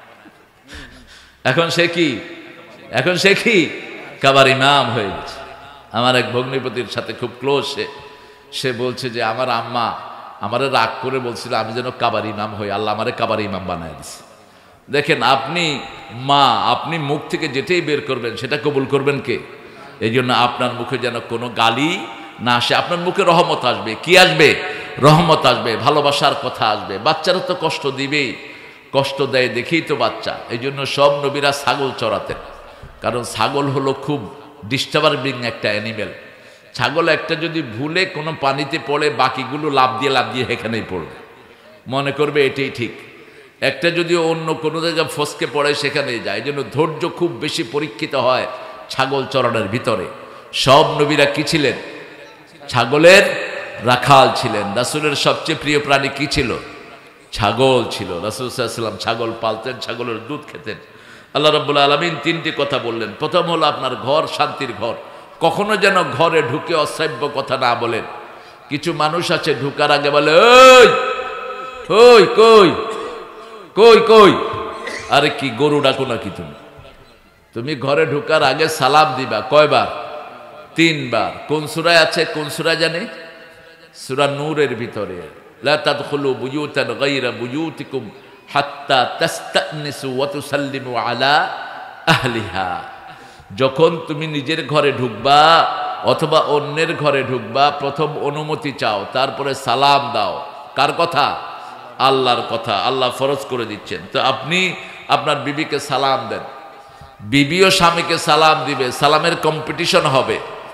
এখন সে কি? এখন সে কি? কাবার ইমাম হয়ে গেছে। আমার এক ভগ্নিপতির সাথে খুব ক্লোজ, সে বলছে যে আমার আম্মা আমারে রাগ করে বলছিল আমি যেন কাবার ইমাম হই, আল্লাহ আমারে কাবার ইমাম বানায় দিছে। দেখেন, আপনি মা, আপনি মুখ থেকে যেটাই বের করবেন সেটা কবুল করবেন কে? এই জন্য আপনার মুখে যেন কোনো গালি না আসে, আপনার মুখে রহমত আসবে। কি আসবে? রহমত আসবে, ভালোবাসার কথা আসবে। বাচ্চারা তো কষ্ট দিবেই, কষ্ট দেয় দেখেই তো বাচ্চা। এই জন্য সব নবীরা ছাগল চড়াতেন, কারণ ছাগল হলো খুব ডিস্টার্বিং একটা অ্যানিমেল। ছাগল একটা যদি ভুলে কোনো পানিতে পড়ে, বাকিগুলো লাফ দিয়ে এখানেই পড়বে, মনে করবে এটাই ঠিক। একটা যদি অন্য কোনো জায়গায় ফসকে পড়ে সেখানেই যায়। এই জন্য ধৈর্য খুব বেশি পরীক্ষিত হয় ছাগল চড়ানোর ভিতরে। সব নবীরা কি ছিলেন? ছাগলের রাখাল ছিলেন। রাসূলের সবচেয়ে প্রিয় প্রাণী কি ছিল? ছাগল ছিল। রাসূল সাল্লাল্লাহু আলাইহি ওয়াসাল্লাম ছাগল পালতেন, ছাগলের দুধ খেতেন। আল্লাহ রাব্বুল আলামিন তিনটি কথা বললেন। প্রথম হলো আপনার ঘর শান্তির ঘর। কখনো যেন ঘরে ঢুকে অশ্রাব্য কথা না বলেন। কিছু মানুষ আছে ঢুকার আগে বলে, ওই কই কই কই, আরে কি গরু ডাকো নাকি তুমি? তুমি ঘরে ঢুকার আগে সালাম দিবা কয়বার? 3 বার। কোন সূরায় আছে? কোন সূরা জানে? সূরা নূরের ভিতরে, লা তাদখুলু বুয়ুতান গায়রা বুয়ুতিকুম হাত্তা তাস্তানিসু ওয়া তুসাল্লিমু আলা আহলিহা। যখন তুমি নিজের ঘরে ঢুকবা অথবা অন্যের ঘরে ঢুকবা, প্রথম অনুমতি চাও, তারপরে সালাম দাও। কার কথা? আল্লাহর কথা। আল্লাহ ফরজ করে দিচ্ছেন। তো আপনি আপনার বিবিকে সালাম দেন। বিবিও স্বামীকে সালাম দিবে, সালামের কম্পিটিশন হবে।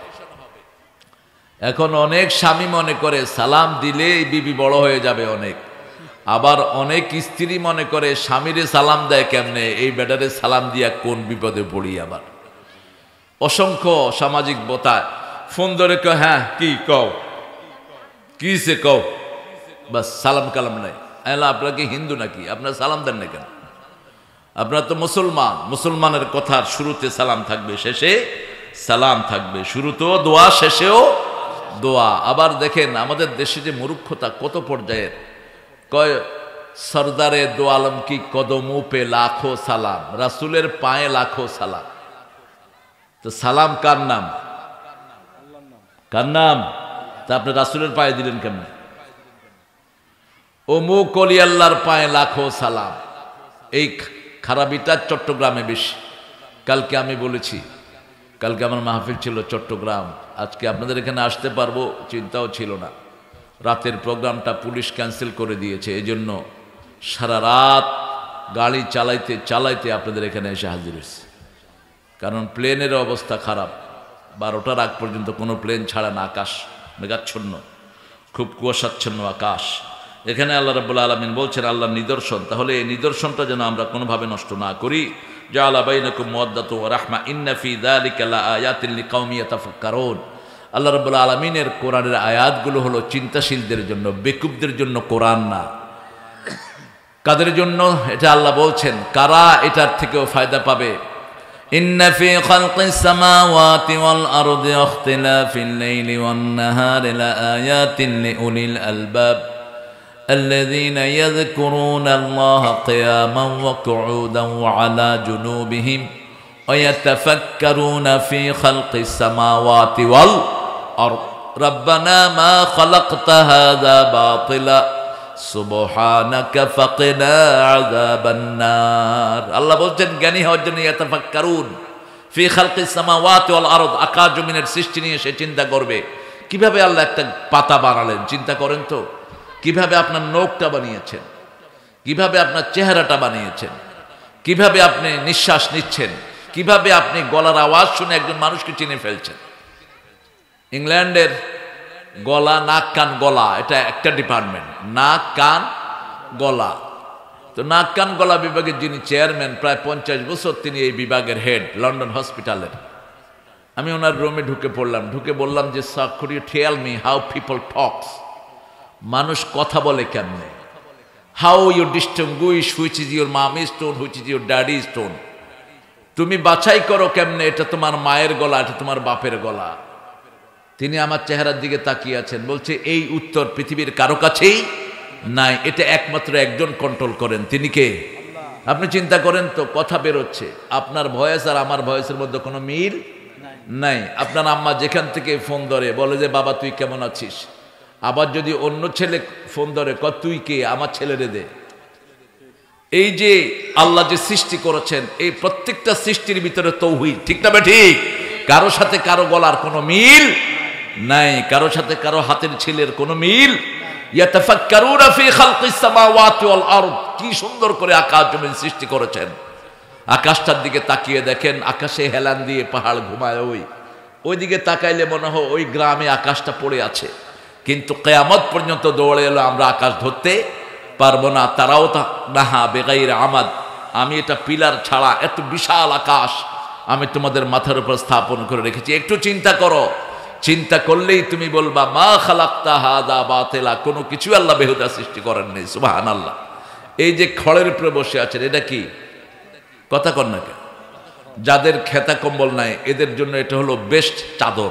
এখন অনেক স্বামী মনে করে সালাম দিলে বিবি বড় হয়ে যাবে অনেক, আবার অনেক স্ত্রী মনে করে স্বামীরে সালাম দেয় কেমনে, এই বেটারে সালাম দিয়া কোন বিপদে পড়ি। আবার অসংখ্য সামাজিক বতায় ফোন ধরে কয়, হ্যাঁ কি কও, কি সে কও, বাস সালাম কালাম নাই। আপনারা কি হিন্দু নাকি, আপনারা সালাম দেন না কেন? আপনারা তো মুসলমান, মুসলমানের কথার শুরুতে সালাম থাকবে, শেষে সালাম থাকবে, শুরুতেও দোয়া, শেষেও দোয়া। আবার দেখেন আমাদের দেশে যে মূর্খতা কত পর্যায়ের, কয় সরদারে দো আলম কি কদমু পে লাখো সালাম, রাসূলের পায়ে লাখো সালাম। তো সালাম কার নাম? কার নাম? তা আপনি রাসূলের পায়ে দিলেন কেমন? অমুক অলি আল্লাহর পায়ে লাখো সালাম। এই খারাপিটা চট্টগ্রামে বেশি। কালকে আমি বলেছি, কালকে আমার মাহফিল ছিল চট্টগ্রাম, আজকে আপনাদের এখানে আসতে পারবো চিন্তাও ছিল না। রাতের প্রোগ্রামটা পুলিশ ক্যান্সেল করে দিয়েছে, এজন্য সারা রাত গাড়ি চালাইতে চালাইতে আপনাদের এখানে এসে হাজির হয়েছে। কারণ প্লেনের অবস্থা খারাপ, 12টার আগ পর্যন্ত কোনো প্লেন ছাড়া না, আকাশ মেঘাচ্ছন্ন, খুব কুয়াশাচ্ছন্ন আকাশ। এখানে আল্লাহ রাব্বুল আলামিন বলছেন আল্লাহর নিদর্শন, তাহলে এই নিদর্শনটা যেন আমরা কোনোভাবে নষ্ট না করি। জাআলা বাইনাকুম মাওয়াদ্দাতু ওয়া রাহমা ইন্না ফী যালিকা লাআয়াতিন লিকাওমিন ইয়াতাফাক্কারুন। আল্লাহ রাব্বুল আলামিনের কোরআনের আয়াতগুলো হলো চিন্তাশীলদের জন্য, বেকুবদের জন্য কোরআন না। কাদের জন্য এটা আল্লাহ বলছেন, কারা এটার থেকেও ফায়দা পাবে? ইন্না ফী খালকিস সামাওয়াতি ওয়াল আরদি ইখতিলাফিল লাইলি ওয়ান নাহারি লাআয়াতিন লিউলিল আলবাব الذين يذكرون الله قياما وقعودا وعلى جنوبهم ويتفكرون في خلق السماوات والأرض ربنا ما خلقت هذا باطلا سبحانك فقنا عذاب النار। আল্লাহ বলছেন জ্ঞানী হওয়ার জন্য ইয়াতাফাক্কারুন ফি খালকিস সামাওয়াতি ওয়াল আরদ, আকাশ জমিনের সৃষ্টি নিয়ে সে চিন্তা করবে। কিভাবে আল্লাহ একটা পাতা বানালেন চিন্তা করেন তো, কিভাবে আপনার নখটা বানিয়েছেন, কিভাবে আপনার চেহারাটা বানিয়েছেন, কিভাবে আপনি নিঃশ্বাস নিচ্ছেন, কিভাবে আপনি গলার আওয়াজ শুনে একজন মানুষকে চিনে ফেলছেন। ইংল্যান্ডের গলা, নাক, কান, গলা, এটা একটা ডিপার্টমেন্ট, নাক, কান, গলা। তো নাক, কান, গলা বিভাগের যিনি চেয়ারম্যান, প্রায় 50 বছর তিনি এই বিভাগের হেড, লন্ডন হসপিটালের। আমি ওনার রুমে ঢুকে পড়লাম, ঢুকে বললাম যে sir, could you tell me how people talks? মানুষ কথা বলে কেমনে? How you distinguish which is your mummy's tone, which is your daddy's tone? তুমি বাছাই করো কেমনে এটা তোমার মায়ের গলা, এটা তোমার বাপের গলা? তিনি আমার চেহারার দিকে তাকিয়ে আছেন, বলছে এই উত্তর পৃথিবীর কারো কাছেই নাই, এটা একমাত্র একজন কন্ট্রোল করেন, তিনি কে? আপনি চিন্তা করেন তো, কথা বেরোচ্ছে, আপনার ভয়েস আর আমার ভয়েসের মধ্যে কোনো মিল নাই। আপনার আম্মা যেখান থেকে ফোন ধরে বলে যে বাবা তুই কেমন আছিস, আবার যদি অন্য ছেলে ফোন ধরে তুই কে, আমার ছেলেরে দে। এই যে আল্লাহ যে সৃষ্টি করেছেন, এই প্রত্যেকটা সৃষ্টির ভিতরে তাওহীদ, ঠিক না ঠিক? কারো সাথে কারো গলার কোনো মিল নাই, কারো সাথে কারো হাতের ছেলের কোনো মিল। ইয়াতাফাক্কারুনা ফি খালকিস সামাওয়াতি ওয়াল আরদ, কি সুন্দর করে আকাশ জমিন সৃষ্টি করেছেন। আকাশটার দিকে তাকিয়ে দেখেন, আকাশে হেলান দিয়ে পাহাড় ঘুমায়, ওইদিকে তাকাইলে মনে হয় ওই গ্রামে আকাশটা পড়ে আছে। কিন্তু কিয়ামত পর্যন্ত দৌড়ে এলো, আমরা আকাশ ধরতে পারবো না। তারাও নাহা বেগাইর আমাদ, আমি এটা পিলার ছাড়া এত বিশাল আকাশ আমি তোমাদের মাথার উপর স্থাপন করে রেখেছি। একটু চিন্তা করো, চিন্তা করলেই তুমি বলবা মা খালাক্তা হাদা বাতিলা, কোনো কিছু আল্লাহ বেহুদা সৃষ্টি করেন নেই। সুবহানাল্লাহ। এই যে খড়ের উপরে বসে আছেন, এটা কি? কথা কন না কেন? যাদের খেতা কম্বল নাই এদের জন্য এটা হলো বেস্ট চাদর।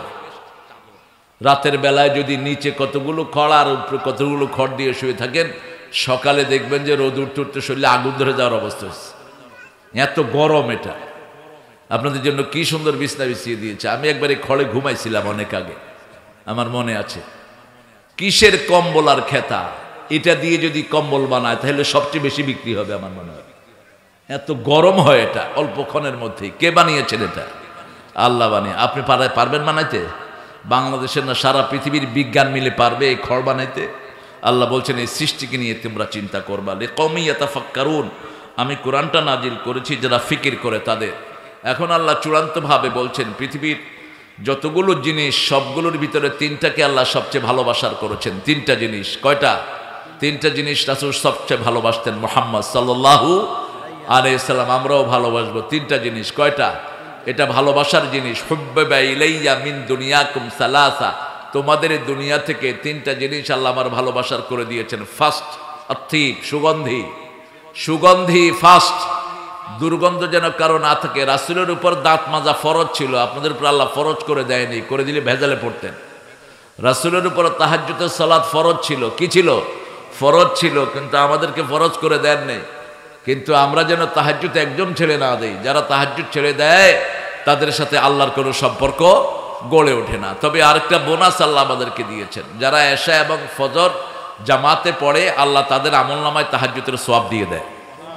রাতের বেলায় যদি নিচে কতগুলো খড় আর উপরে কতগুলো খড় দিয়ে শুয়ে থাকেন, সকালে দেখবেন যে রোদ উঠতে উঠতে শরীরে আগুন ধরে যাওয়ার অবস্থা হচ্ছে, এত গরম। এটা আপনাদের জন্য কি সুন্দর বিছনা বিছিয়ে দিয়েছে। আমি একবার এই খড়ে ঘুমাইছিলাম অনেক আগে, আমার মনে আছে। কিসের কম্বল আর খেতা, এটা দিয়ে যদি কম্বল বানায় তাহলে সবচেয়ে বেশি বিক্রি হবে আমার মনে হয়। এত গরম হয় এটা অল্পক্ষণের মধ্যেই। কে বানিয়েছেন এটা? আল্লাহ বানিয়ে। আপনি পারবেন বানাইতে? বাংলাদেশের না সারা পৃথিবীর বিজ্ঞান মিলে পারবে এই খড় বানাইতে? আল্লাহ বলছেন এই সৃষ্টিকে নিয়ে তোমরা চিন্তা করবা। লিকাওমিন ইয়াতাফাক্কারুন, আমি কোরআনটা নাজিল করেছি যারা ফিকির করে তাদের। এখন আল্লাহ চূড়ান্তভাবে বলছেন পৃথিবীর যতগুলো জিনিস সবগুলোর ভিতরে তিনটাকে আল্লাহ সবচেয়ে ভালোবাসার করেছেন। তিনটা জিনিস, কয়টা? তিনটা জিনিস রাসূল সবচেয়ে ভালোবাসতেন, মুহাম্মদ সাল্লাল্লাহু আলাইহি সাল্লাম। আমরাও ভালোবাসবো তিনটা জিনিস। কয়টা? এটা ভালোবাসার জিনিস। হুব্বিবা ইলাইয়া মিন দুনিয়াকুম সালাসা, তোমাদের এই দুনিয়া থেকে তিনটা জিনিস আল্লাহ আমার ভালোবাসার করে দিয়েছেন। ফার্স্ট আত্থিব, সুগন্ধি। সুগন্ধি ফার্স্ট, দুর্গন্ধ যেন কারো না থাকে। রাসূলের উপর দাঁত মাজা ফরজ ছিল, আপনাদের উপর আল্লাহ ফরজ করে দেয়নি, করে দিলে ভেজালে পড়তেন। রাসূলের উপর তাহাজ্জুদের সালাত ফরজ ছিল, কি ছিল? ফরজ ছিল, কিন্তু আমাদেরকে ফরজ করে দেননি। কিন্তু আমরা যেন তাহাজ্জুদ একজন ছেড়ে না দেই। যারা তাহাজ্জুদ ছেড়ে দেয় তাদের সাথে আল্লাহর কোনো সম্পর্ক গড়ে ওঠে না। তবে আরেকটা বোনাস আল্লাহ আমাদেরকে দিয়েছেন, যারা এশা এবং ফজর জামাতে পড়ে আল্লাহ তাদের আমলনামায় তাহাজ্জুদের সওয়াব দিয়ে দেয়।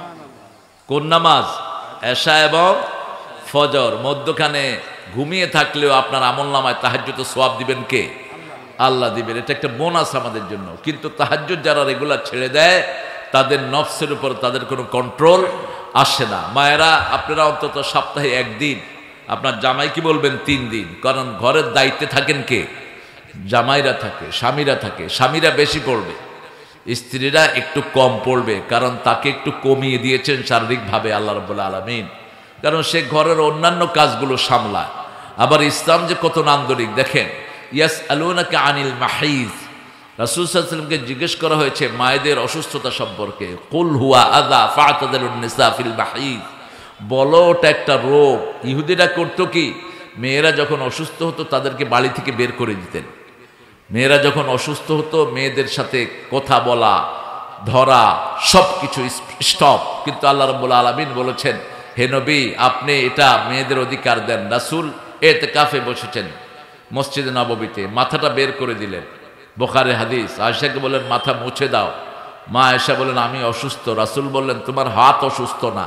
কোন নামাজ? এশা এবং ফজর। মধ্যখানে ঘুমিয়ে থাকলেও আপনার আমলনামায় তাহাজ্জুদের সওয়াব দিবেন কে? আল্লাহ দিবেন। এটা একটা বোনাস আমাদের জন্য। কিন্তু তাহাজ্জুদ যারা রেগুলার ছেড়ে দেয় তাদের নফসের উপর তাদের কোনো কন্ট্রোল আসে না। মায়েরা, আপনারা অন্তত সপ্তাহে একদিন, আপনার জামাই কি বলবেন 3 দিন, কারণ ঘরের দায়িত্বে থাকেন কে? জামাইরা থাকে, স্বামীরা থাকে। স্বামীরা বেশি পড়বে, স্ত্রীরা একটু কম পড়বে, কারণ তাকে একটু কমিয়ে দিয়েছেন শারীরিকভাবে আল্লাহ রাব্বুল আলামিন, কারণ সে ঘরের অন্যান্য কাজগুলো সামলায়। আবার ইসলাম যে কত নান্দনিক দেখেন। ইয়াসআলুনাকা আনিল মাহিজ, রাসূল সাল্লাল্লাহু আলাইহি ওয়াসাল্লামকে জিজ্ঞেস করা হয়েছে মায়েদের অসুস্থতা সম্পর্কে। কুল হুয়া আযা ফা'তাদিলুন নিসা ফিল মাহিজ, বলো ওটা একটা রোগ। ইহুদিরা করতো কি, মেয়েরা যখন অসুস্থ হতো তাদেরকে বাড়ি থেকে বের করে দিতেন। মেয়েরা যখন অসুস্থ হতো মেয়েদের সাথে কথা বলা, ধরা, সব কিছু স্টপ। কিন্তু আল্লাহ রাব্বুল আলামিন বলেছেন, হে নবী আপনি এটা মেয়েদের অধিকার দেন। রাসূল ইতিকাফে বসেছেন মসজিদে নববীতে, মাথাটা বের করে দিলেন। বুখারী হাদিস। আয়েশাকে বললেন মাথা মুছে দাও। মা আয়েশা বললেন আমি অসুস্থ। রাসূল বললেন তোমার হাত অসুস্থ না,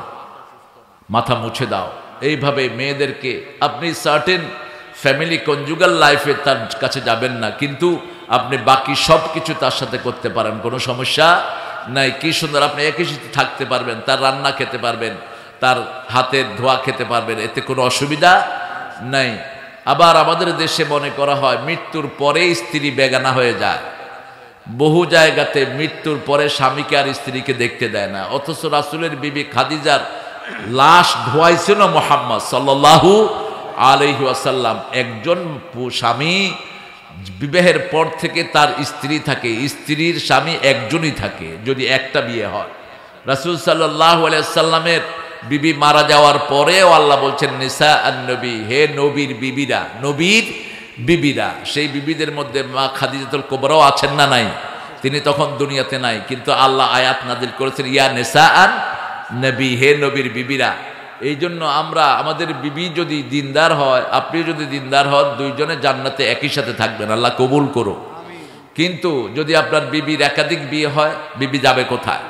মাথা মুছে দাও। এইভাবে মেয়েদেরকে, আপনি সার্টেন ফ্যামিলি কনজুগাল লাইফে তার কাছে যাবেন না, কিন্তু আপনি বাকি সব কিছু তার সাথে করতে পারেন, কোনো সমস্যা নাই। কি সুন্দর, আপনি একই সাথে থাকতে পারবেন, তার রান্না খেতে পারবেন, তার হাতের ধোয়া খেতে পারবেন, এতে কোনো অসুবিধা নাই। আবার আমাদের দেশে মনে করা হয় মৃত্যুর পরে স্ত্রী বেগানা হয়ে যায়। বহু জায়গাতে মৃত্যুর পরে স্বামীকে আর স্ত্রীকে দেখতে দেয় না, অথচ রাসূলের বিবি খাদিজার লাশ ধোয়াইছিল মুহাম্মদ সাল্লাল্লাহু আলাইহি ওয়াসাল্লাম। একজন স্বামী বিবাহের পর থেকে তার স্ত্রী থাকে, স্ত্রীর স্বামী একজনই থাকে যদি একটা বিয়ে হয়। রাসূল সাল্লাল্লাহু আলাইহি ওয়াসাল্লামের বিবি মারা যাওয়ার পরেও আল্লাহ বলছেন নিসা আন নবী, হে নবীর বিবিরা, নবীর বিবিরা। সেই বিবিদের মধ্যে মা খাদিজাতুল কুবরাও আছেন না নাই? তিনি তখন দুনিয়াতে নাই, কিন্তু আল্লাহ আয়াত নাজিল করেছেন ইয়া নিসা আন নবী, হে নবীর বিবিরা। এই জন্য আমরা, আমাদের বিবি যদি দিনদার হয়, আপনি যদি দিনদার হন, দুইজনে জান্নাতে একই সাথে থাকবেন, আল্লাহ কবুল করো। কিন্তু যদি আপনার বিবির একাধিক বিয়ে হয়, বিবি যাবে কোথায়?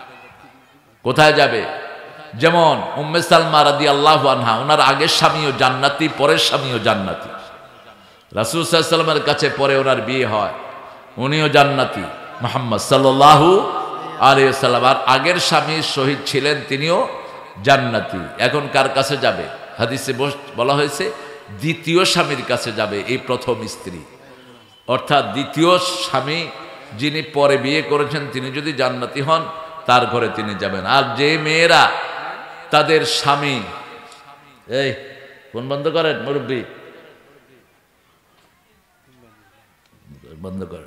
কোথায় যাবে? যেমন উম্মে সালমা রাদিয়াল্লাহু আনহা, ওনার আগের স্বামীও জান্নাতি, পরের স্বামীও জান্নাতি। রাসূল সাল্লাল্লাহু আলাইহি ওয়াসাল্লামের কাছে পরে ওনার বিয়ে হয়, উনিও জান্নাতি, মুহাম্মদ সাল্লাল্লাহু আলাইহি ওয়াসাল্লাম। আর আগের স্বামী শহীদ ছিলেন, তিনিও জান্নাতি। এখন কার কাছে যাবে? হাদিসে বলা হয়েছে দ্বিতীয় স্বামীর কাছে যাবে, এই প্রথম স্ত্রী। অর্থাৎ দ্বিতীয় স্বামী যিনি পরে বিয়ে করেছেন তিনি যদি জান্নাতি হন, তার ঘরে তিনি যাবেন। আর যে মেয়েরা তাদের স্বামী, এই ফোন বন্ধ করেন মুরব্বী, বন্ধ করেন।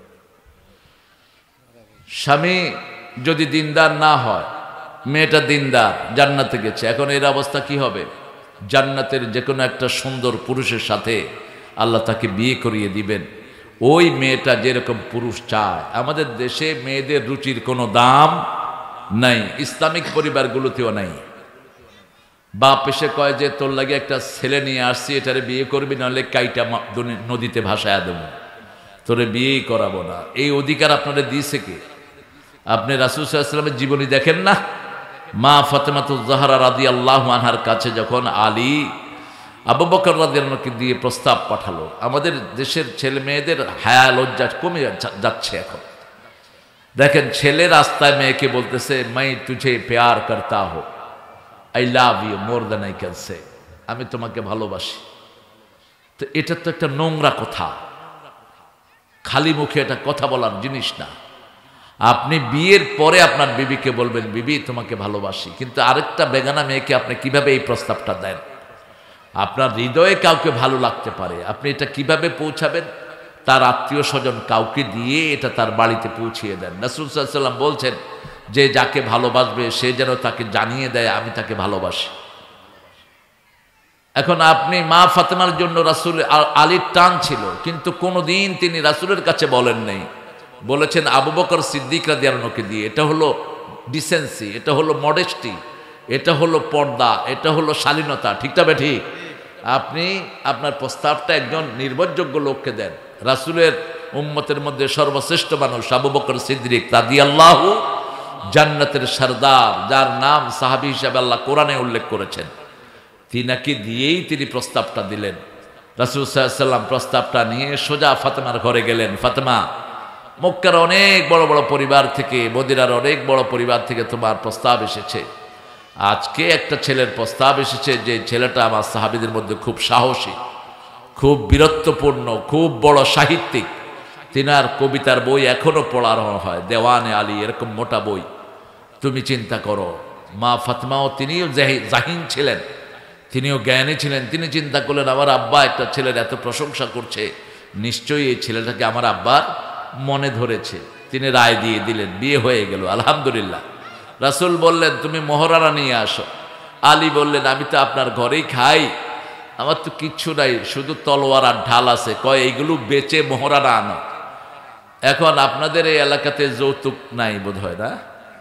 স্বামী যদি দিনদার না হয়, মেয়েটা দিনদার, জান্নাতে গেছে, এখন এর অবস্থা কি হবে? জান্নাতের যে কোনো একটা সুন্দর পুরুষের সাথে আল্লাহ তাকে বিয়ে করিয়ে দিবেন। ওই মেয়েটা যেরকম পুরুষ চায়। আমাদের দেশে মেয়েদের রুচির কোনো দাম নাই, ইসলামিক পরিবারগুলোতেও নাই। বাপ এসে কয় যে তোর লাগে একটা ছেলে নিয়ে আসছি, এটারে বিয়ে করবি, নাহলে কাইটা নদীতে ভাসায়া দেব, তোরে বিয়েই করাবো না। এই অধিকার আপনারা দিয়েছে কে? আপনি রাসূল সাল্লাল্লাহু আলাইহি ওয়াসাল্লামের জীবনী দেখেন না? মা ফাতেমাতুজ জাহরা রাদিয়াল্লাহু আনহার কাছে যখন আলী আবু বকর রাদিয়াল্লাহু আনহুকে দিয়ে প্রস্তাব পাঠালো, আমাদের দেশের ছেলে মেয়েদের হায়া লজ্জা কমে যাচ্ছে এখন। দেখেন, ছেলে রাস্তায় মেয়েকে বলতেছে মাই তুঝে প্যার করতা হো, I love you more than I can say. আমি তোমাকে ভালোবাসি। তো এটা তো একটা নোংরা কথা, খালি মুখে এটা কথা বলার জিনিস না। আপনি বিয়ের পরে আপনার বিবিকে বলবেন, বিবি তোমাকে ভালোবাসি, কিন্তু আরেকটা বেগানা মেয়েকে আপনি কিভাবে এই প্রস্তাবটা দেন? আপনার হৃদয়ে কাউকে ভালো লাগতে পারে, আপনি এটা কিভাবে পৌঁছাবেন? তার আত্মীয় স্বজন কাউকে দিয়ে এটা তার বাড়িতে পৌঁছিয়ে দেন। রাসূল সাল্লাল্লাহু আলাইহি ওয়াসাল্লাম বলছেন যে যাকে ভালোবাসবে সে যেন তাকে জানিয়ে দেয় আমি তাকে ভালোবাসি। এখন আপনি মা ফাতেমার জন্য রাসূল আলীর টান ছিল, কিন্তু কোনোদিন তিনি রাসূলের কাছে বলেন নাই, বলেছেন আবু বকর সিদ্দিক রাদিয়াল্লাহু আনহুকে দিয়ে। এটা হলো ডিসেন্সি, এটা হলো মডেস্টি, এটা হলো পর্দা, এটা হলো শালীনতা। ঠিক তবে ঠিক আপনি আপনার প্রস্তাবটা একজন নির্ভরযোগ্য লোককে দেন। রাসূলের উম্মতের মধ্যে সর্বশ্রেষ্ঠ মানুষ আবু বকর সিদ্দিক রাদিয়াল্লাহু, জান্নাতের সরদার, যার নাম সাহাবী হিসেবে আল্লাহ কোরআনে উল্লেখ করেছেন, তিনাকে দিয়েই তিনি প্রস্তাবটা দিলেন। রাসূল সাল্লাল্লাহু আলাইহি ওয়াসাল্লাম প্রস্তাবটা নিয়ে সোজা ফাতেমার ঘরে গেলেন। ফাতেমা, মক্কার অনেক বড় বড় পরিবার থেকে, মদিনার অনেক বড় পরিবার থেকে তোমার প্রস্তাব এসেছে। আজকে একটা ছেলের প্রস্তাব এসেছে, যে ছেলেটা আমার সাহাবীদের মধ্যে খুব সাহসী, খুব বীরত্বপূর্ণ, খুব বড় সাহিত্যিক। তিনার কবিতার বই এখনো পড়ানো হয়, দেওয়ানে আলী, এরকম মোটা বই। তুমি চিন্তা করো, মা ফাতেমাও তিনিও জাহিন ছিলেন, তিনিও জ্ঞানী ছিলেন। তিনি চিন্তা করলেন আমার আব্বা একটা ছেলের এত প্রশংসা করছে, নিশ্চয়ই এই ছেলেটাকে আমার আব্বার মনে ধরেছে। তিনি রায় দিয়ে দিলেন, বিয়ে হয়ে গেল আলহামদুলিল্লাহ। রাসূল বললেন তুমি মোহরানা নিয়ে আসো। আলী বললেন আমি তো আপনার ঘরেই খাই, আমার তো কিচ্ছু নাই, শুধু তলোয়ার আর ঢাল আছে। কয় এইগুলো বেচে মোহরানা আনো। এখন আপনাদের এই এলাকাতে যৌতুক নাই বোধ হয় না?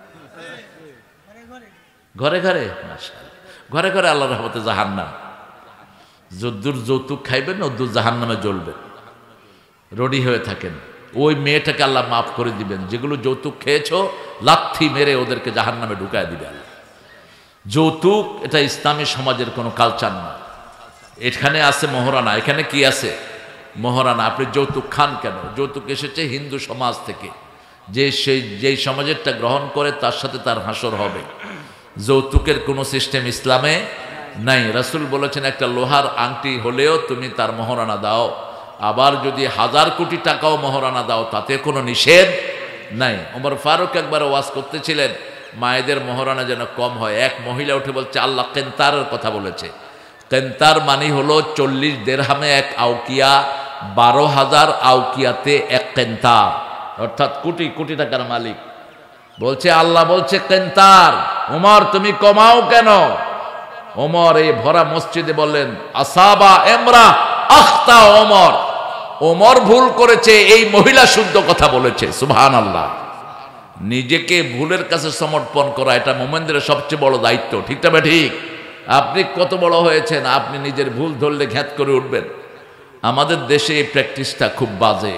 ঘরে ঘরে, মাশাআল্লাহ, ঘরে ঘরে আল্লাহর রহমতে জাহান্নাম। যদ্দুর যৌতুক খাইবেন অদ্দুর জাহান্নামে জ্বলবেন। রেডি হয়ে থাকেন, ওই মেয়েটাকে আল্লাহ মাফ করে দিবেন। যেগুলো যৌতুক খেয়েছো লাথি মেরে ওদেরকে জাহান্নামে ঢুকায় দিবে আল্লাহ। যৌতুক এটা ইসলামী সমাজের কোনো কালচার না। এখানে আছে মোহরানা, এখানে কি আছে? মোহরানা। আপনি যৌতুক খান কেন? যৌতুক এসেছে হিন্দু সমাজ থেকে, যেই সমাজেরটা গ্রহণ করে তার সাথে তার হাসর হবে। যৌতুকের কোনো সিস্টেম ইসলামে নাই। রাসূল বলেছেন একটা লোহার আংটি হলেও তুমি তার মোহরানা দাও, আবার যদি 1000 কোটি টাকাও মোহরানা দাও তাতে কোনো নিষেধ নাই। ওমর ফারুক একবার ওয়াজ করতেছিলেন, মায়েদের মোহরানা যেন কম হয়। এক মহিলা উঠে বলছে আল্লাহ কেন্তারের কথা বলেছে। কেন্তার মানে হলো 40 দেরহামে এক আউকিয়া, 12,000 আউকিয়াতে এক কেন্তার, অর্থাৎ কোটি কোটি টাকার মালিক। বলছে আল্লাহ বলছে কেন্তার। ওমর তুমি কমাও কেন? ওমর এই ভরা মসজিদে বললেন আসাবা এমরা আখতা ওমর, ওমর ভুল করেছে, এই মহিলা শুদ্ধ কথা বলেছে। সুবহানাল্লাহ। নিজেকে ভুলের কাছে সমর্পণ করা এটা মুমিনদের সবচেয়ে বড় দায়িত্ব। ঠিক না ঠিক? আপনি কত বড় হয়েছেন, আপনি নিজের ভুল ধরলে ঘ্যাত করে উঠবেন। আমাদের দেশে এই প্র্যাকটিসটা খুব বাজে।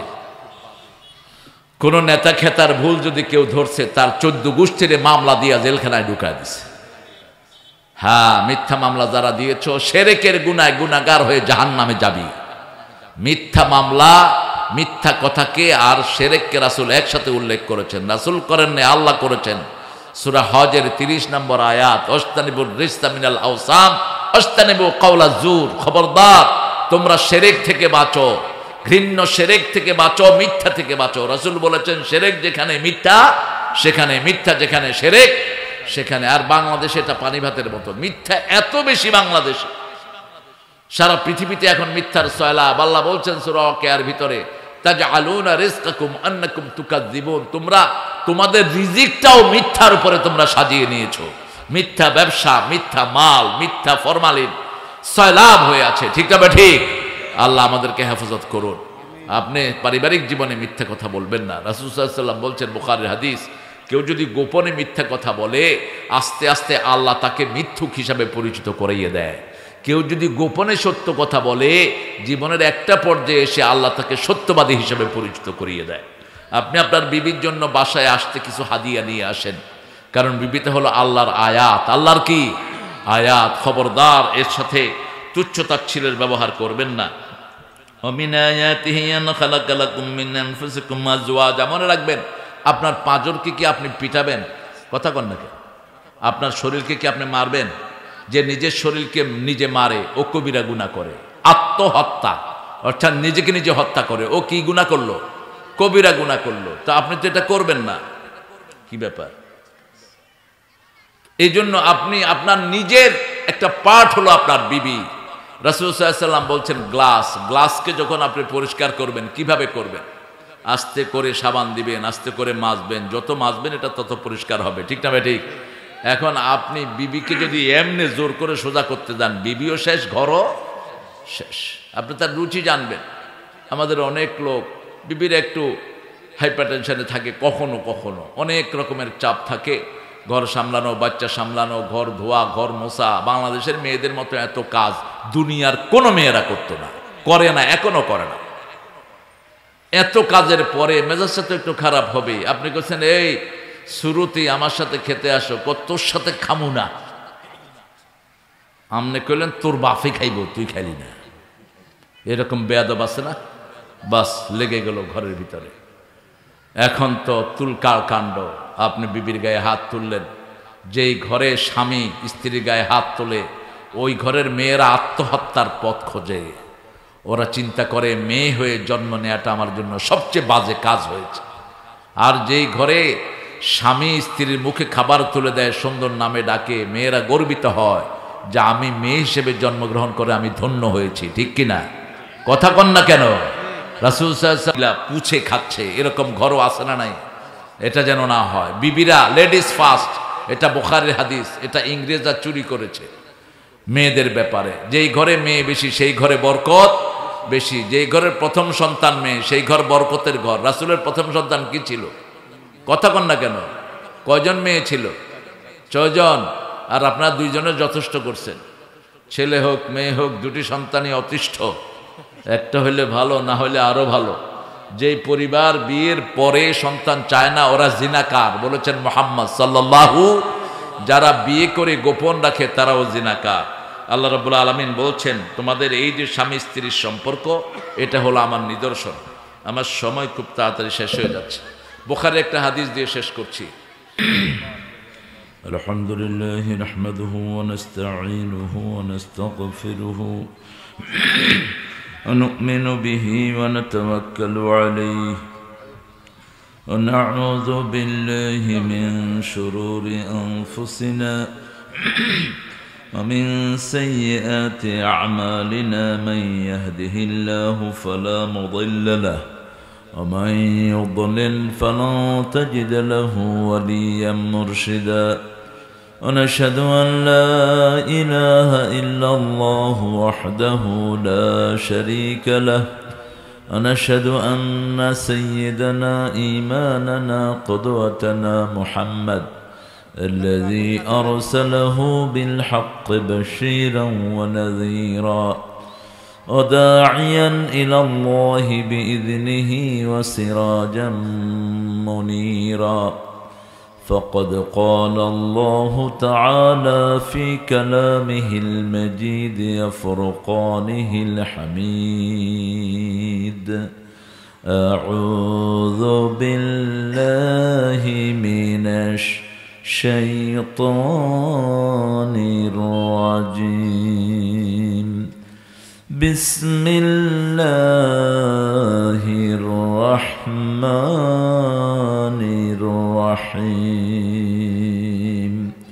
কোন নেতা খেতার ভুল যদি কেউ ধরছে, তার 14 গোষ্ঠীর মামলা দিয়া জেলখানায় ঢুকায় দিছে। হ্যাঁ, মিথ্যা মামলা যারা দিয়েছ শিরকের গুনায় গুনাহগার হয়ে জাহান্নামে যাবি। মিথ্যা মামলা, মিথ্যা কথাকে আর শিরককে রাসূল একসাথে উল্লেখ করেছেন। রাসূল করেন না, আল্লাহ করেছেন। সূরা হজের 30 নম্বর আয়াত, অস্তানিবুর রিজতা মিনাল আওসান অস্তানিবু কাওলা জুর, খবরদার তোমরা শিরক থেকে বাঁচো, ঘৃণ্য শিরক থেকে বাঁচো, মিথ্যা থেকে বাঁচো। রাসূল বলেছেন শিরক যেখানে মিথ্যা সেখানে, মিথ্যা যেখানে শিরক সেখানে। আর বাংলাদেশে এটা পানি ভাতের মতো, মিথ্যা এত বেশি বাংলাদেশে। সারা পৃথিবীতে এখন মিথ্যার সয়লাব। আল্লাহ বলছেন সূরা ওয়াকিয়ার ভিতরে তাজআলুনা রিজকাকুম আন্নাকুম তুকাযযিবুন, তোমরা তোমাদের রিজিকটাও মিথ্যার উপরে তোমরা সাজিয়ে নিয়েছো। মিথ্যা ব্যবসা, মিথ্যা মাল, মিথ্যা ফরমালিন সয়লাব হয়ে আছে। ঠিক তবে ঠিক? আল্লাহ আমাদেরকে হেফাজত করুন। আপনি পারিবারিক জীবনে মিথ্যা কথা বলবেন না। রাসূল সাল্লাল্লাহু আলাইহি ওয়াসাল্লাম বলছেন বুখারীর হাদিস, কেউ যদি গোপনে মিথ্যা কথা বলে আস্তে আস্তে আল্লাহ তাকে মিথ্যুক হিসাবে পরিচিত করিয়ে দেয়। কেউ যদি গোপনে সত্য কথা বলে জীবনের একটা পর্যায়ে এসে আল্লাহ তাকে সত্যবাদী হিসাবে পরিচিত করিয়ে দেয়। আপনি আপনার বিবির জন্য বাসায় আসতে কিছু হাদিয়া নিয়ে আসেন, কারণ বিবিতে হলো আল্লাহর আয়াত। আল্লাহর কি আয়াত? খবরদার এর সাথে তুচ্ছতাচ্ছিলের ব্যবহার করবেন না। ওমিন আয়াতিহি আন খালাকা লাকুম মিন আনফুসিকুম আজওয়াজা, মনে রাখবেন আপনার পাঁজরকে কি আপনি পিটাবেন? কথা কন নাকি? আপনার শরীরকে কি আপনি মারবেন? যে নিজের শরীরকে নিজে মারে ও কবিরা গুনাহ করে। আত্মহত্যা অর্থাৎ নিজেকে নিজে হত্যা করে, ও কি গুনাহ করলো? কবিরা গুনাহ করলো। তো আপনি তো এটা করবেন না, কি ব্যাপার? এই জন্য আপনি আপনার নিজের একটা পার্ট হলো আপনার বিবি। রাসূল সাল্লাল্লাহু আলাইহি ওয়াসাল্লাম বলছেন গ্লাসকে যখন আপনি পরিষ্কার করবেন কিভাবে করবেন? আস্তে করে সাবান দিবেন, আস্তে করে মাজবেন, যত মাজবেন এটা তত পরিষ্কার হবে, ঠিক না ভাই? ঠিক। এখন আপনি বিবিকে যদি এমনি জোর করে সোজা করতে যান, বিবিও শেষ, ঘরও শেষ। আপনি তার রুচি জানবেন। আমাদের অনেক লোক বিবির একটু হাইপারটেনশনে থাকে, কখনো কখনো অনেক রকমের চাপ থাকে, ঘর সামলানো, বাচ্চা সামলানো, ঘর ধোয়া, ঘর মোছা। বাংলাদেশের মেয়েদের মতো এত কাজ দুনিয়ার কোনো মেয়েরা করতো না, করে না, এখনো করে না। এত কাজের পরে মেজাজটা তো একটু খারাপ হবে। আপনি বলছেন এই শুরুতে আমার সাথে খেতে আসো, তোর সাথে খামু না। আমনে কইলেন তোর বাপে খাইব, তুই খাইলি না। এরকম বেয়াদব আছে না? বাস লেগে গেল ঘরের ভিতরে। এখন তো তুলকার কাণ্ড। আপনি বিবির গায়ে হাত তুললেন, যেই ঘরে স্বামী স্ত্রীর গায়ে হাত তোলে ওই ঘরের মেয়েরা আত্মহত্যার পথ খোঁজে। ওরা চিন্তা করে মেয়ে হয়ে জন্ম নেওয়াটা আমার জন্য সবচেয়ে বাজে কাজ হয়েছে। আর যেই ঘরে স্বামী স্ত্রীর মুখে খাবার তুলে দেয়, সুন্দর নামে ডাকে, মেয়েরা গর্বিত হয় যে আমি মেয়ে হিসেবে জন্মগ্রহণ করে আমি ধন্য হয়েছি, ঠিক কিনা? কথা কন না কেন? রাসূল সাল্লাল্লাহু আলাইহি ওয়াসাল্লাম পুছে খাচ্ছে, এরকম ঘরও আছে না নাই? এটা যেন না হয়। বিবিরা লেডিস ফার্স্ট, এটা বুখারীর হাদিস। এটা ইংরেজরা চুরি করেছে মেয়েদের ব্যাপারে। যেই ঘরে মেয়ে বেশি সেই ঘরে বরকত বেশি। যেই ঘরের প্রথম সন্তান মেয়ে সেই ঘর বরকতের ঘর। রাসূলের প্রথম সন্তান কি ছিল? কথা কন না কেন? কয়জন মেয়ে ছিল? 6 জন। আর আপনারা 2 জনের যথেষ্ট করছেন। ছেলে হোক মেয়ে হোক দুটি সন্তানই অতিষ্ঠ। একটা হইলে ভালো, না হইলে আরো ভালো। যেই পরিবার বিয়ের পরে সন্তান চায় না ওরা জিনাকার, বলেছেন মুহাম্মদ সাল্লাল্লাহু। যারা বিয়ে করে গোপন রাখে তারাও জিনাকার। আল্লাহ রাব্বুল আলামিন বলছেন তোমাদের এই যে স্বামী স্ত্রীর সম্পর্ক এটা হলো আমার নিদর্শন। আমার সময় খুব তাড়াতাড়ি শেষ হয়ে যাচ্ছে। বুখারীর একটা হাদিস দিয়ে শেষ করছি।
আলহামদুলিল্লাহ নাহমাদুহু ওয়া নাস্তাঈনুহু ওয়া নাস্তাগফিরুহু ওয়া নু'মিনু বিহি ওয়া নাতাওয়াক্কালু আলাইহি ওয়া না'উযু বিল্লাহি মিন শুরুরি আনফুসিনা ومن سيئات أعمالنا من يهده الله فلا مضل له ومن يضلل فلن تجد له وليا مرشدا ونشهد أن لا إله إلا الله وحده لا شريك له ونشهد أن سيدنا إيماننا قدوتنا محمد الذي أرسله بالحق بشيرا ونذيرا وداعيا إلى الله بإذنه وسراجا منيرا فقد قال الله تعالى في كلامه المجيد وفرقانه الحميد أعوذ بالله من الشيطان الرجيم بسم الله الرحمن الرحيم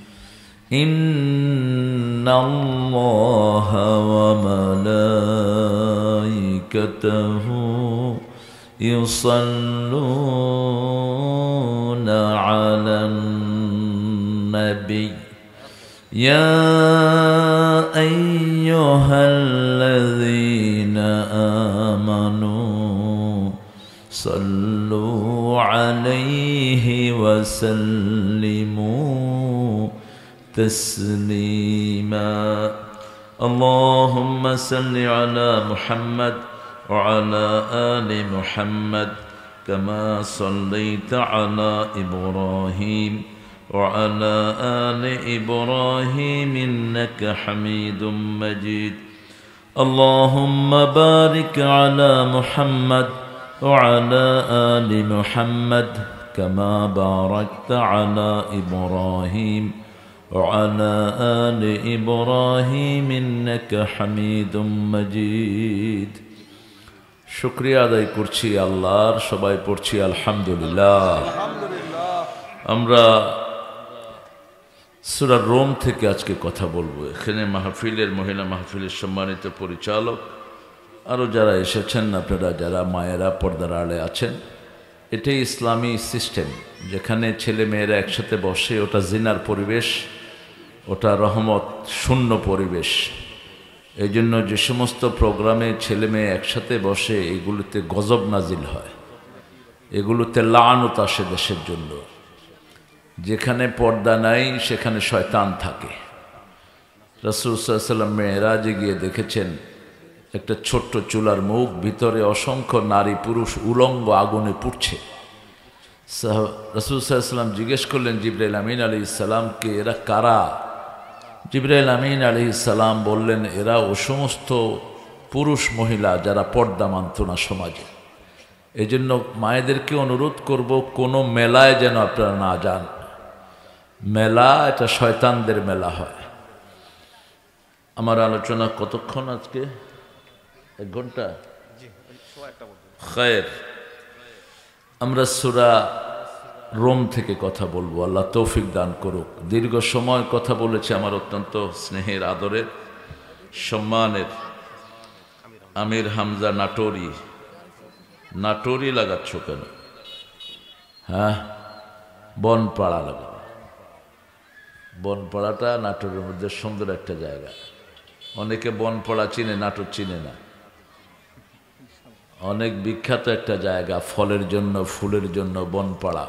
إن الله وملائكته يصلون على النبي يا أيها الذين آمنوا صلوا عليه وسلموا تسليما اللهم صل على محمد وعلى آل محمد كما صليت على إبراهيم وعلى آل إبراهيم إنك حميد مجيد اللهم بارك على محمد وعلى آل محمد كما باركت على إبراهيم وعلى آل إبراهيم إنك حميد مجيد শুকরিয়া আদায় করছি আল্লাহর, সবাই পড়ছি আলহামদুলিল্লাহ। আমরা সূরা রোম থেকে আজকে কথা বলবো। এখানে মাহফিলের, মহিলা মাহফিলের সম্মানিত পরিচালক, আরও যারা এসেছেন, আপনারা যারা মায়েরা পর্দার আড়ে আছেন, এটাই ইসলামী সিস্টেম, যেখানে ছেলে মেয়েরা একসাথে বসে। ওটা জিনার পরিবেশ, ওটা রহমত শূন্য পরিবেশ। এই জন্য যে সমস্ত প্রোগ্রামে ছেলে মেয়ে একসাথে বসে, এগুলোতে গজব নাজিল হয়, এগুলোতে লানত আসে দেশের জন্য। যেখানে পর্দা নাই সেখানে শয়তান থাকে। রাসূল সাল্লাল্লাহু আলাইহি ওয়াসাল্লাম মেরাজে গিয়ে দেখেছেন একটা ছোট্ট চুলার মুখ, ভিতরে অসংখ্য নারী পুরুষ উলঙ্গ আগুনে পুড়ছে। রাসূল সাল্লাল্লাহু আলাইহি ওয়াসাল্লাম জিজ্ঞেস করলেন জিবরাইল আমিন আলাইহিস সালামকে, এরা কারা? জিবরাইল আমিন আলাইহিস সালাম বললেন, এরা ও সমস্ত পুরুষ মহিলা যারা পর্দা মানত না সমাজে। এই জন্য মায়েদেরকে অনুরোধ করব, কোনো মেলায় যেন আপনারা না যান। মেলা এটা শয়তানদের মেলা হয়। আমার আলোচনা কতক্ষণ আজকে? 1 ঘন্টা। খায়ের, আমরা সূরা রোম থেকে কথা বলবো। আল্লাহ তৌফিক দান করুক। দীর্ঘ সময় কথা বলেছে আমার অত্যন্ত স্নেহের, আদরের, সম্মানের আমির হামজা নাটোরি। নাটোরি লাগাচ্ছ কেন? হ্যাঁ, বনপাড়া লাগাবো। বনপাড়াটা নাটোরের মধ্যে সুন্দর একটা জায়গা। অনেকে বনপাড়া চিনে, নাটোর চিনে না। অনেক বিখ্যাত একটা জায়গা ফলের জন্য, ফুলের জন্য বনপাড়া।